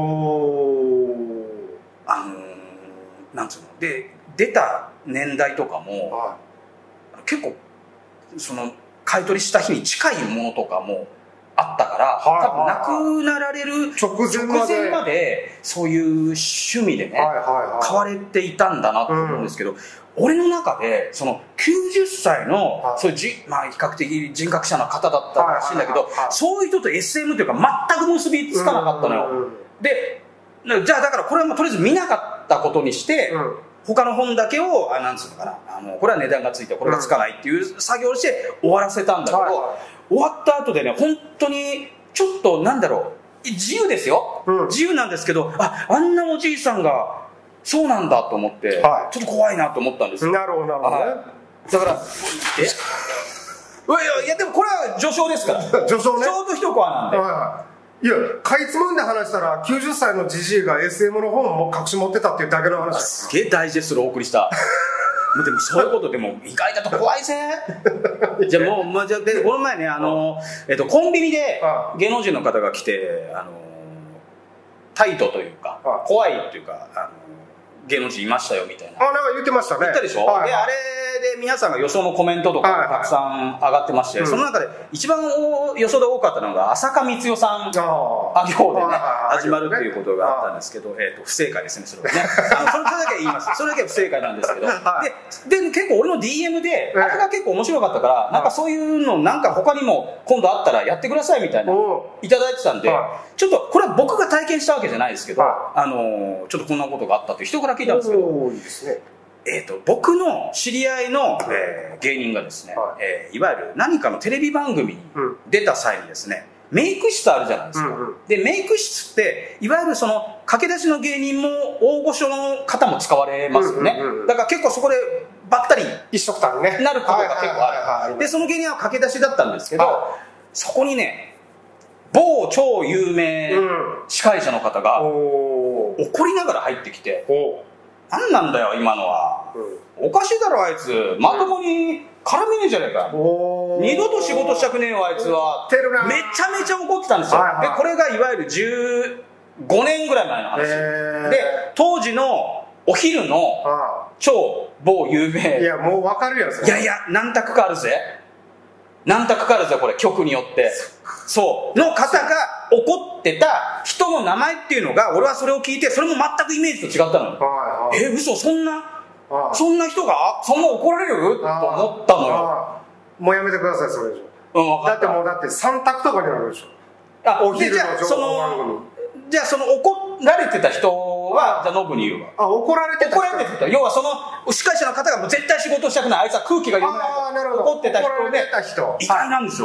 なんつうので、出た年代とかも、結構その買い取りした日に近いものとかもあったから、多分亡くなられる直前までそういう趣味でね、買われていたんだなと思うんですけど、俺の中でその90歳のそういうまあ比較的人格者の方だったらしいんだけど、そういう人と SM というか全く結びつかなかったのよ。で、じゃあだからこれはもうとりあえず見なかったことにして、他の本だけをなんつうのかな、これは値段がついてこれがつかないっていう作業をして終わらせたんだけど、終わった後でね、本当にちょっとなんだろう、自由ですよ、自由なんですけど、あんなおじいさんがそうなんだと思って、ちょっと怖いなと思ったんですよ。 なるほどなるほどね。 だからいやでもこれは序章ですから、 序章ね、 ちょうど一コアなんで。 いや、かいつまんで話したら90歳のじじいが SM の本を隠し持ってたっていうだけの話。 すげえダイジェストでお送りしたでもそういうことでも意外だと怖いぜじゃあもう、じゃあでこの前ね、コンビニで芸能人の方が来て、タイトというか怖いというか芸能人いましたよみたいな。 なんか言ってましたね。 言ったでしょ。で、あれで皆さんが予想のコメントとかたくさん上がってまして、その中で一番予想で多かったのが浅香光代さん、あ行でね始まるっていうことがあったんですけど、不正解ですね、それはね。それだけ言います。それだけ不正解なんですけど、で結構俺の DM であれが結構面白かったから、なんかそういうのなんか他にも今度あったらやってくださいみたいないただいてたんで、ちょっとこれは僕が体験したわけじゃないですけど、ちょっとこんなことがあったという人から聞いたんですけど、 いいですね。 僕の知り合いの、芸人がですね、いわゆる何かのテレビ番組に出た際にですね、メイク室あるじゃないですか。で、メイク室っていわゆるその駆け出しの芸人も大御所の方も使われますよね。だから結構そこでばったり一緒くたにねなることが結構ある。で、その芸人は駆け出しだったんですけど、そこにね、某超有名司会者の方が怒りながら入ってきて、何なんだよ今のは、おかしいだろあいつ、まともに絡めねえじゃねえか、二度と仕事したくねえよあいつは、めちゃめちゃ怒ってたんですよ。でこれがいわゆる15年ぐらい前の話で、当時のお昼の超某有名、 いやもう分かるよ、 いやいや何択かあるぜ、何択かあるぜこれ、局によってそうの方が怒ってた人の名前っていうのが、俺はそれを聞いてそれも全くイメージと違ったの。嘘、そんな人がそんな怒られると思ったのよ。 もうやめてくださいそれ以上。だって3択とかになるでしょ、お昼の情報番組。 じゃあその怒られてた人はじゃあノブに言うわ。 怒られてた、 要はその司会者の方がもう絶対仕事したくない、あいつは空気が読めないと怒ってた人で意外なんですよ。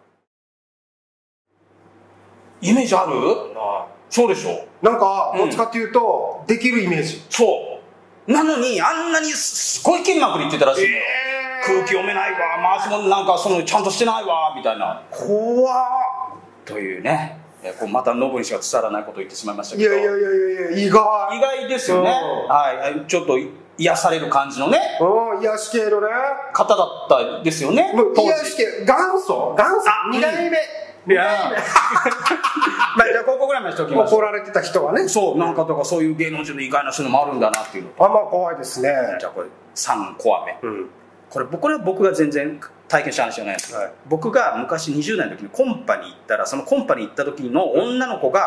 イメージある？そうでしょ。 なんかどっちかっていうとできるイメージ。 そうなのにあんなにすごい剣幕に言ってたらしいのよ。空気読めないわ、回しもなんかそのちゃんとしてないわみたいな。 怖っというね、またノブにしか伝わらないことを言ってしまいましたけど、 いや意外ですよね。ちょっと癒される感じのね、 癒し系のね方だったですよね。 癒し系元祖2代目。 いやまあじゃあここぐらいまでしておきましょう。 怒られてた人はね、 そうなんかとかそういう芸能人の意外な人もあるんだなっていうの。 怖いですね。 じゃあこれ3コア目、これは僕が全然体験した話じゃないんですけど、僕が昔20代の時にコンパに行ったら、そのコンパに行った時の女の子が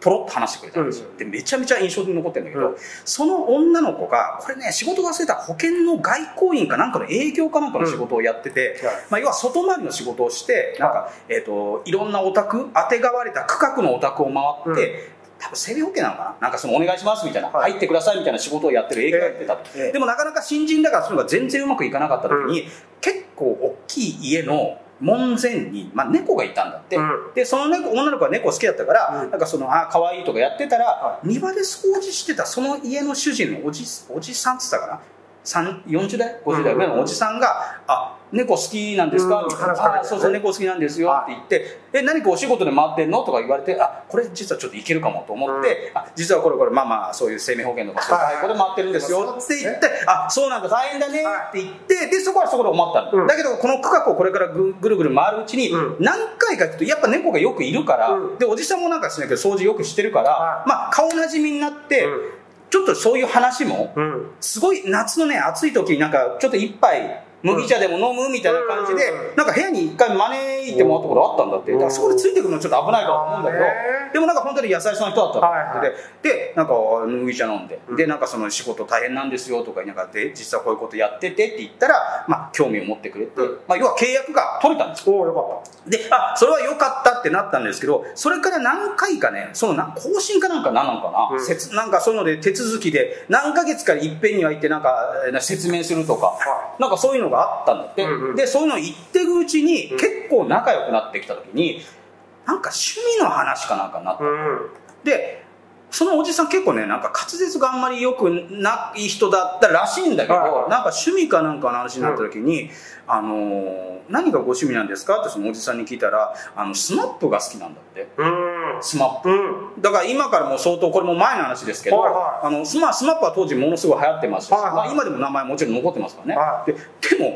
ポロッと話してくれたんですよ。で、めちゃめちゃ印象に残ってるんだけど、その女の子が、これね、仕事が忘れた保険の外交員かなんかの営業かなんかの仕事をやってて、要は外回りの仕事をして、なんか、いろんなお宅、当てがわれた区画のお宅を回って、多分生命保険なのかな、なんかそのお願いしますみたいな、入ってくださいみたいな仕事をやってる営業やってたと。でもなかなか新人だからそれが全然うまくいかなかった時に、結構大きい家の門前に、猫がいたんだって。で、その女の子は猫好きだったから、なんかその、可愛いとかやってたら、庭で掃除してたその家の主人のおじさんって言ったかな、40代50代ぐらいのおじさんが「猫好きなんですか?」みたいな「そうそう、猫好きなんですよ」って言って「何かお仕事で回ってんの?」とか言われて「これ実はちょっといけるかも」と思って「実はこれそういう生命保険とかそういうこで回ってるんですよ」って言って「そうなんだ大変だね」って言ってでそこはそこで思ったの。だけどこの区画をこれからぐるぐる回るうちに何回か聞くとやっぱ猫がよくいるからでおじさんもなんかしないけど掃除よくしてるから顔なじみになってちょっとそういう話も、すごい夏のね暑い時になんかちょっと一杯麦茶でも飲むみたいな感じでなんか部屋に一回招いてもらったことあったんだって。だからそこでついてくるのちょっと危ないかと思うんだけどでもなんか本当に優しそうな人だったんででなんか麦茶飲んででなんかその仕事大変なんですよとかなんかで実はこういうことやっててって言ったら興味を持ってくれて要は契約が取れたんですよ。 よかった。 でそれは良かったってなったんですけどそれから何回かねその更新かなんか何なのかな、なんかそういうので手続きで何ヶ月かいっぺんには行ってなんか説明するとか、なんかそういうのがあったんだって、でそういうのを言っていくうちに結構仲良くなってきた時になんか趣味の話かなんかになった、でそのおじさん結構ねなんか滑舌があんまり良くない人だったらしいんだけど、なんか趣味かなんかの話になった時に、何がご趣味なんですかってそのおじさんに聞いたらスマップが好きなんだって。スマップ、だから今からもう相当これも前の話ですけど、スマップは当時ものすごい流行ってましたし、今でも名前もちろん残ってますからね、でも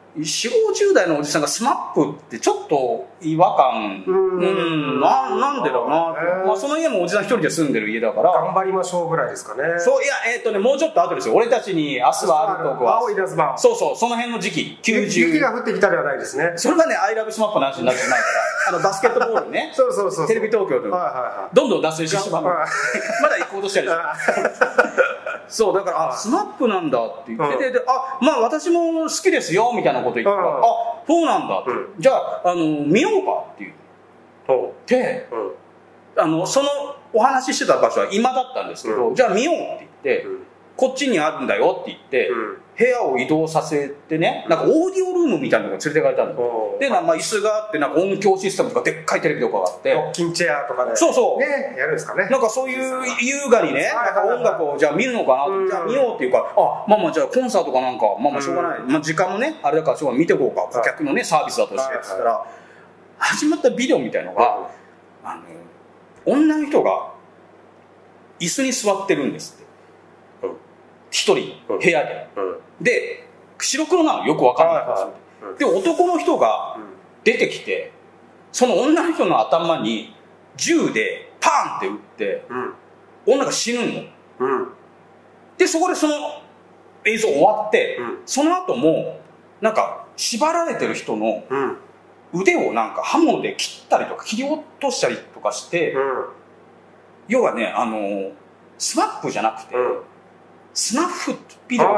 4050代のおじさんがスマップってちょっと違和感なんでだろうな、その家もおじさん一人で住んでる家だから頑張りましょうぐらいですかね。 そういやもうちょっと後ですよ。俺たちに明日はあるとこは青い稲妻、 そうその辺の時期雪が降ってきたではないですね。 それはねアイラブスマップの話になってないからバスケットボールねそうテレビ東京でどんどん脱線してしまうまだ行こうとしてるんですそうだからスマップなんだって言ってて私も好きですよみたいなこと言ったらそうなんだって、じゃあ見ようかって言ってそのお話ししてた場所は今だったんですけど、じゃあ見ようって言って、こっちにあるんだよって言って、部屋を移動させてねなんかオーディオルームみたいなのが連れてかれたんだよ。で椅子があってなんか音響システムとかでっかいテレビとかがあってロッキンチェアとかでそうねやるんですかね。 なんかそういう優雅にねなんか音楽をじゃあ見るのかなとじゃあ見ようっていうからじゃあコンサートかなんかしょうがない、時間もねあれだからしょうがない見てこうか顧客のねサービスだとしてって言ったら始まったビデオみたいのが女の人が椅子に座ってるんですって一人部屋でで白黒なのよく分かんないからで男の人が出てきてその女の人の頭に銃でパーンって撃って女が死ぬのでそこでその映像終わってその後もなんか縛られてる人の腕をなんか刃物で切ったりとか切り落としたりとかして要はねスマップじゃなくてスナッフビデオ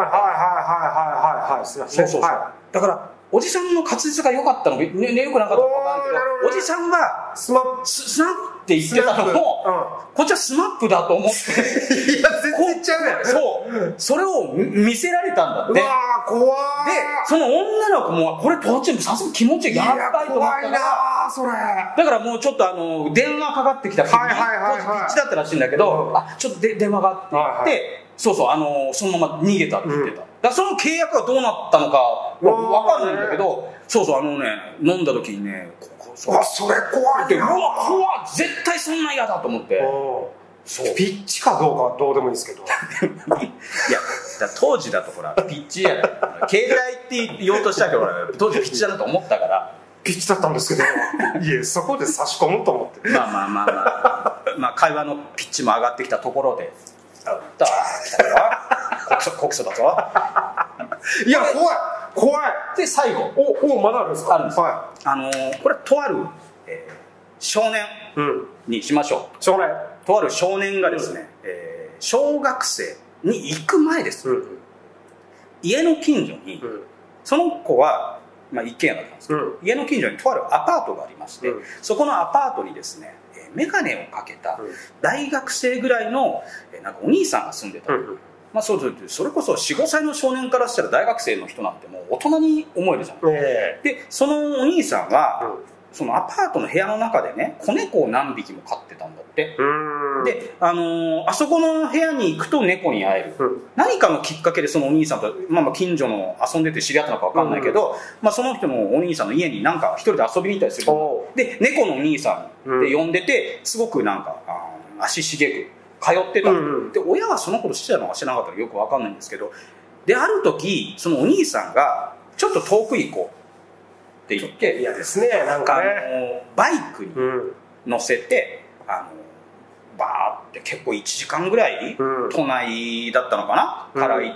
そうだからおじさんの滑舌が良かったのか良くなかったのか分からないけどおじさんはスナップって言ってたのもこっちはスマップだと思っていや全然ちゃうやんそれを見せられたんだって。 うわー怖ー。 でその女の子もこれ当時さすがに気持ちやばいと思ったからそれだからもうちょっと電話かかってきた時に当時ピッチだったらしいんだけどちょっと電話があって言ってそうそのまま逃げたって言ってた。だからその契約がどうなったのか分かんないんだけど飲んだ時にねそれ怖いな。 うわ怖い絶対そんな嫌だと思ってピッチかどうかはどうでもいいんですけどいや当時だとほらピッチや携帯って言おうとしたけど当時ピッチだなと思ったからピッチだったんですけどいやそこで差し込むと思って会話のピッチも上がってきたところで来たよ告訴だぞいや怖いで最後まだあるんですか。 あるんです、これとある、少年にしましょう、 少年とある少年がですね、小学生に行く前です、家の近所に、その子は、一軒家だったんですけど、家の近所にとあるアパートがありまして、そこのアパートにですね、眼鏡をかけた大学生ぐらいのなんかお兄さんが住んでた、それこそ4、5歳の少年からしたら大学生の人なんてもう大人に思えるじゃないですか、でそのお兄さんは、そのアパートの部屋の中でね、子猫を何匹も飼ってたんだって。で、あそこの部屋に行くと猫に会える、何かのきっかけでそのお兄さんと、近所の遊んでて知り合ったのか分かんないけど、その人のお兄さんの家になんか一人で遊びに行ったりする。で、猫のお兄さんって呼んでて、すごくなんか足しげく通ってた、で親はその頃してたのか知らなかったらよく分かんないんですけど、である時そのお兄さんがちょっと遠く行こうって言って、 嫌ですね、なんかね、 バイクに乗せて、バーって結構1時間ぐらい、都内だったのかな、から行って、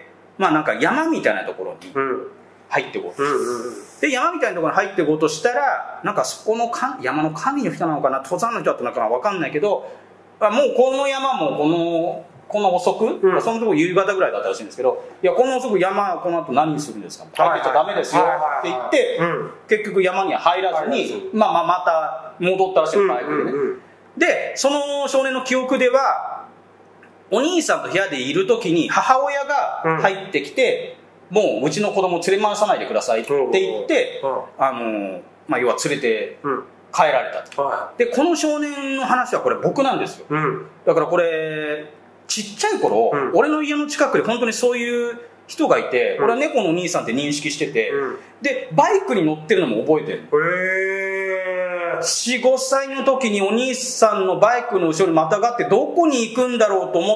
なんか山みたいなところに入っていこうと、で山みたいなところに入っていこうとしたら、なんかそこの山の神の人なのかな、登山の人だったのかな分かんないけど、もうこの山もこの遅く、そのとこ夕方ぐらいだったらしいんですけど、いやこの遅く山この後何するんですか、入ってちゃダメですよって言って、結局山には入らずに、また戻ったらしい、バイクでね。でその少年の記憶では、お兄さんと部屋でいる時に母親が入ってきて、もううちの子供連れ回さないでくださいって言って、要は連れて帰られたと。でこの少年の話はこれ僕なんですよ。だからこれちっちゃい頃、俺の家の近くで本当にそういう人がいて、俺は猫のお兄さんって認識してて、でバイクに乗ってるのも覚えてる。4、5歳の時にお兄さんのバイクの後ろにまたがってどこに行くんだろうと思って、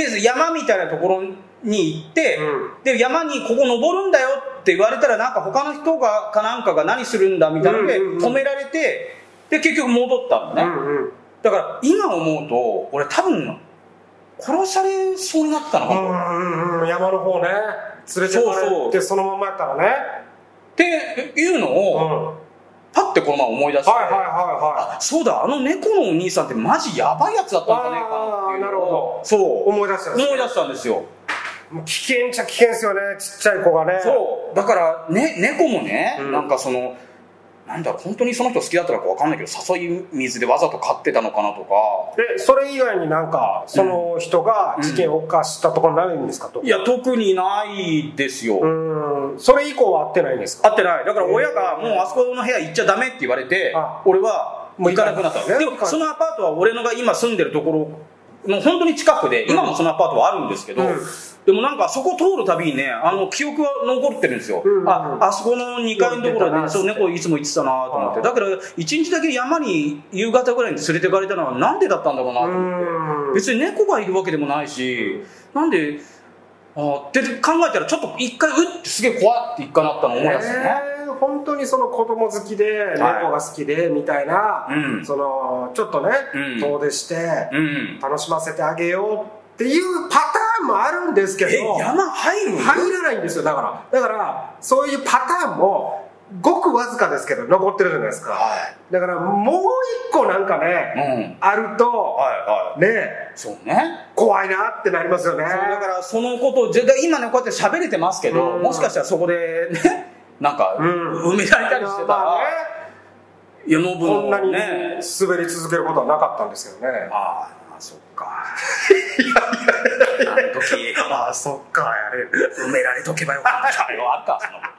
で山みたいなところに行って、で山にここ登るんだよって言われたら、なんか他の人がかなんかが何するんだみたいなので止められて、で結局戻ったんだね。だから今思うと俺多分殺されそうになったのかも。 山の方ね、連れてかれてそのままやったらねっていうのをパッてこのまま思い出して、そうだ、あの猫のお兄さんってマジやばいやつだったんじゃねえかなっていうのを、そう思い出したんですよ。 危険っちゃ危険ですよね、ちっちゃい子がね。 そうだからね、猫もね、なんかそのなんだろう、本当にその人好きだったのか分かんないけど、誘い水でわざと飼ってたのかなとか。 それ以外になんかその人が事件を犯したところないんですかと。 いや特にないですよ。 それ以降は会ってないんですか。 会ってない。だから親がもうあそこの部屋行っちゃダメって言われて、俺はもう行かなくなった。でもそのアパートは俺のが今住んでるところの本当に近くで、今もそのアパートはあるんですけど、でもなんかそこ通るたびにね、記憶は残ってるんですよ。あそこの2階のところで、ね、そう猫いつも行ってたなと思って。だから1日だけ山に夕方ぐらいに連れてかれたのはなんでだったんだろうなと思って。別に猫がいるわけでもないし、なんでって考えたらちょっと一回ってすげえ怖って一回なったの思い出すね。 本当にその子供好きで猫が好きでみたいな、そのちょっとね、遠出して楽しませてあげようっていうパターンもあるんですけど、 山入らないんですよ。だからそういうパターンもごくわずかですけど残ってるじゃないですか。だからもう一個なんかね、あるとね、 そうね、 怖いなってなりますよね。 だからそのことを今ねこうやって喋れてますけど、もしかしたらそこでねなんか埋められたりしてたら、 こんなに滑り続けることはなかったんですけどね。 そっか。 あの時そっか、 埋められとけばよかったよ。あったその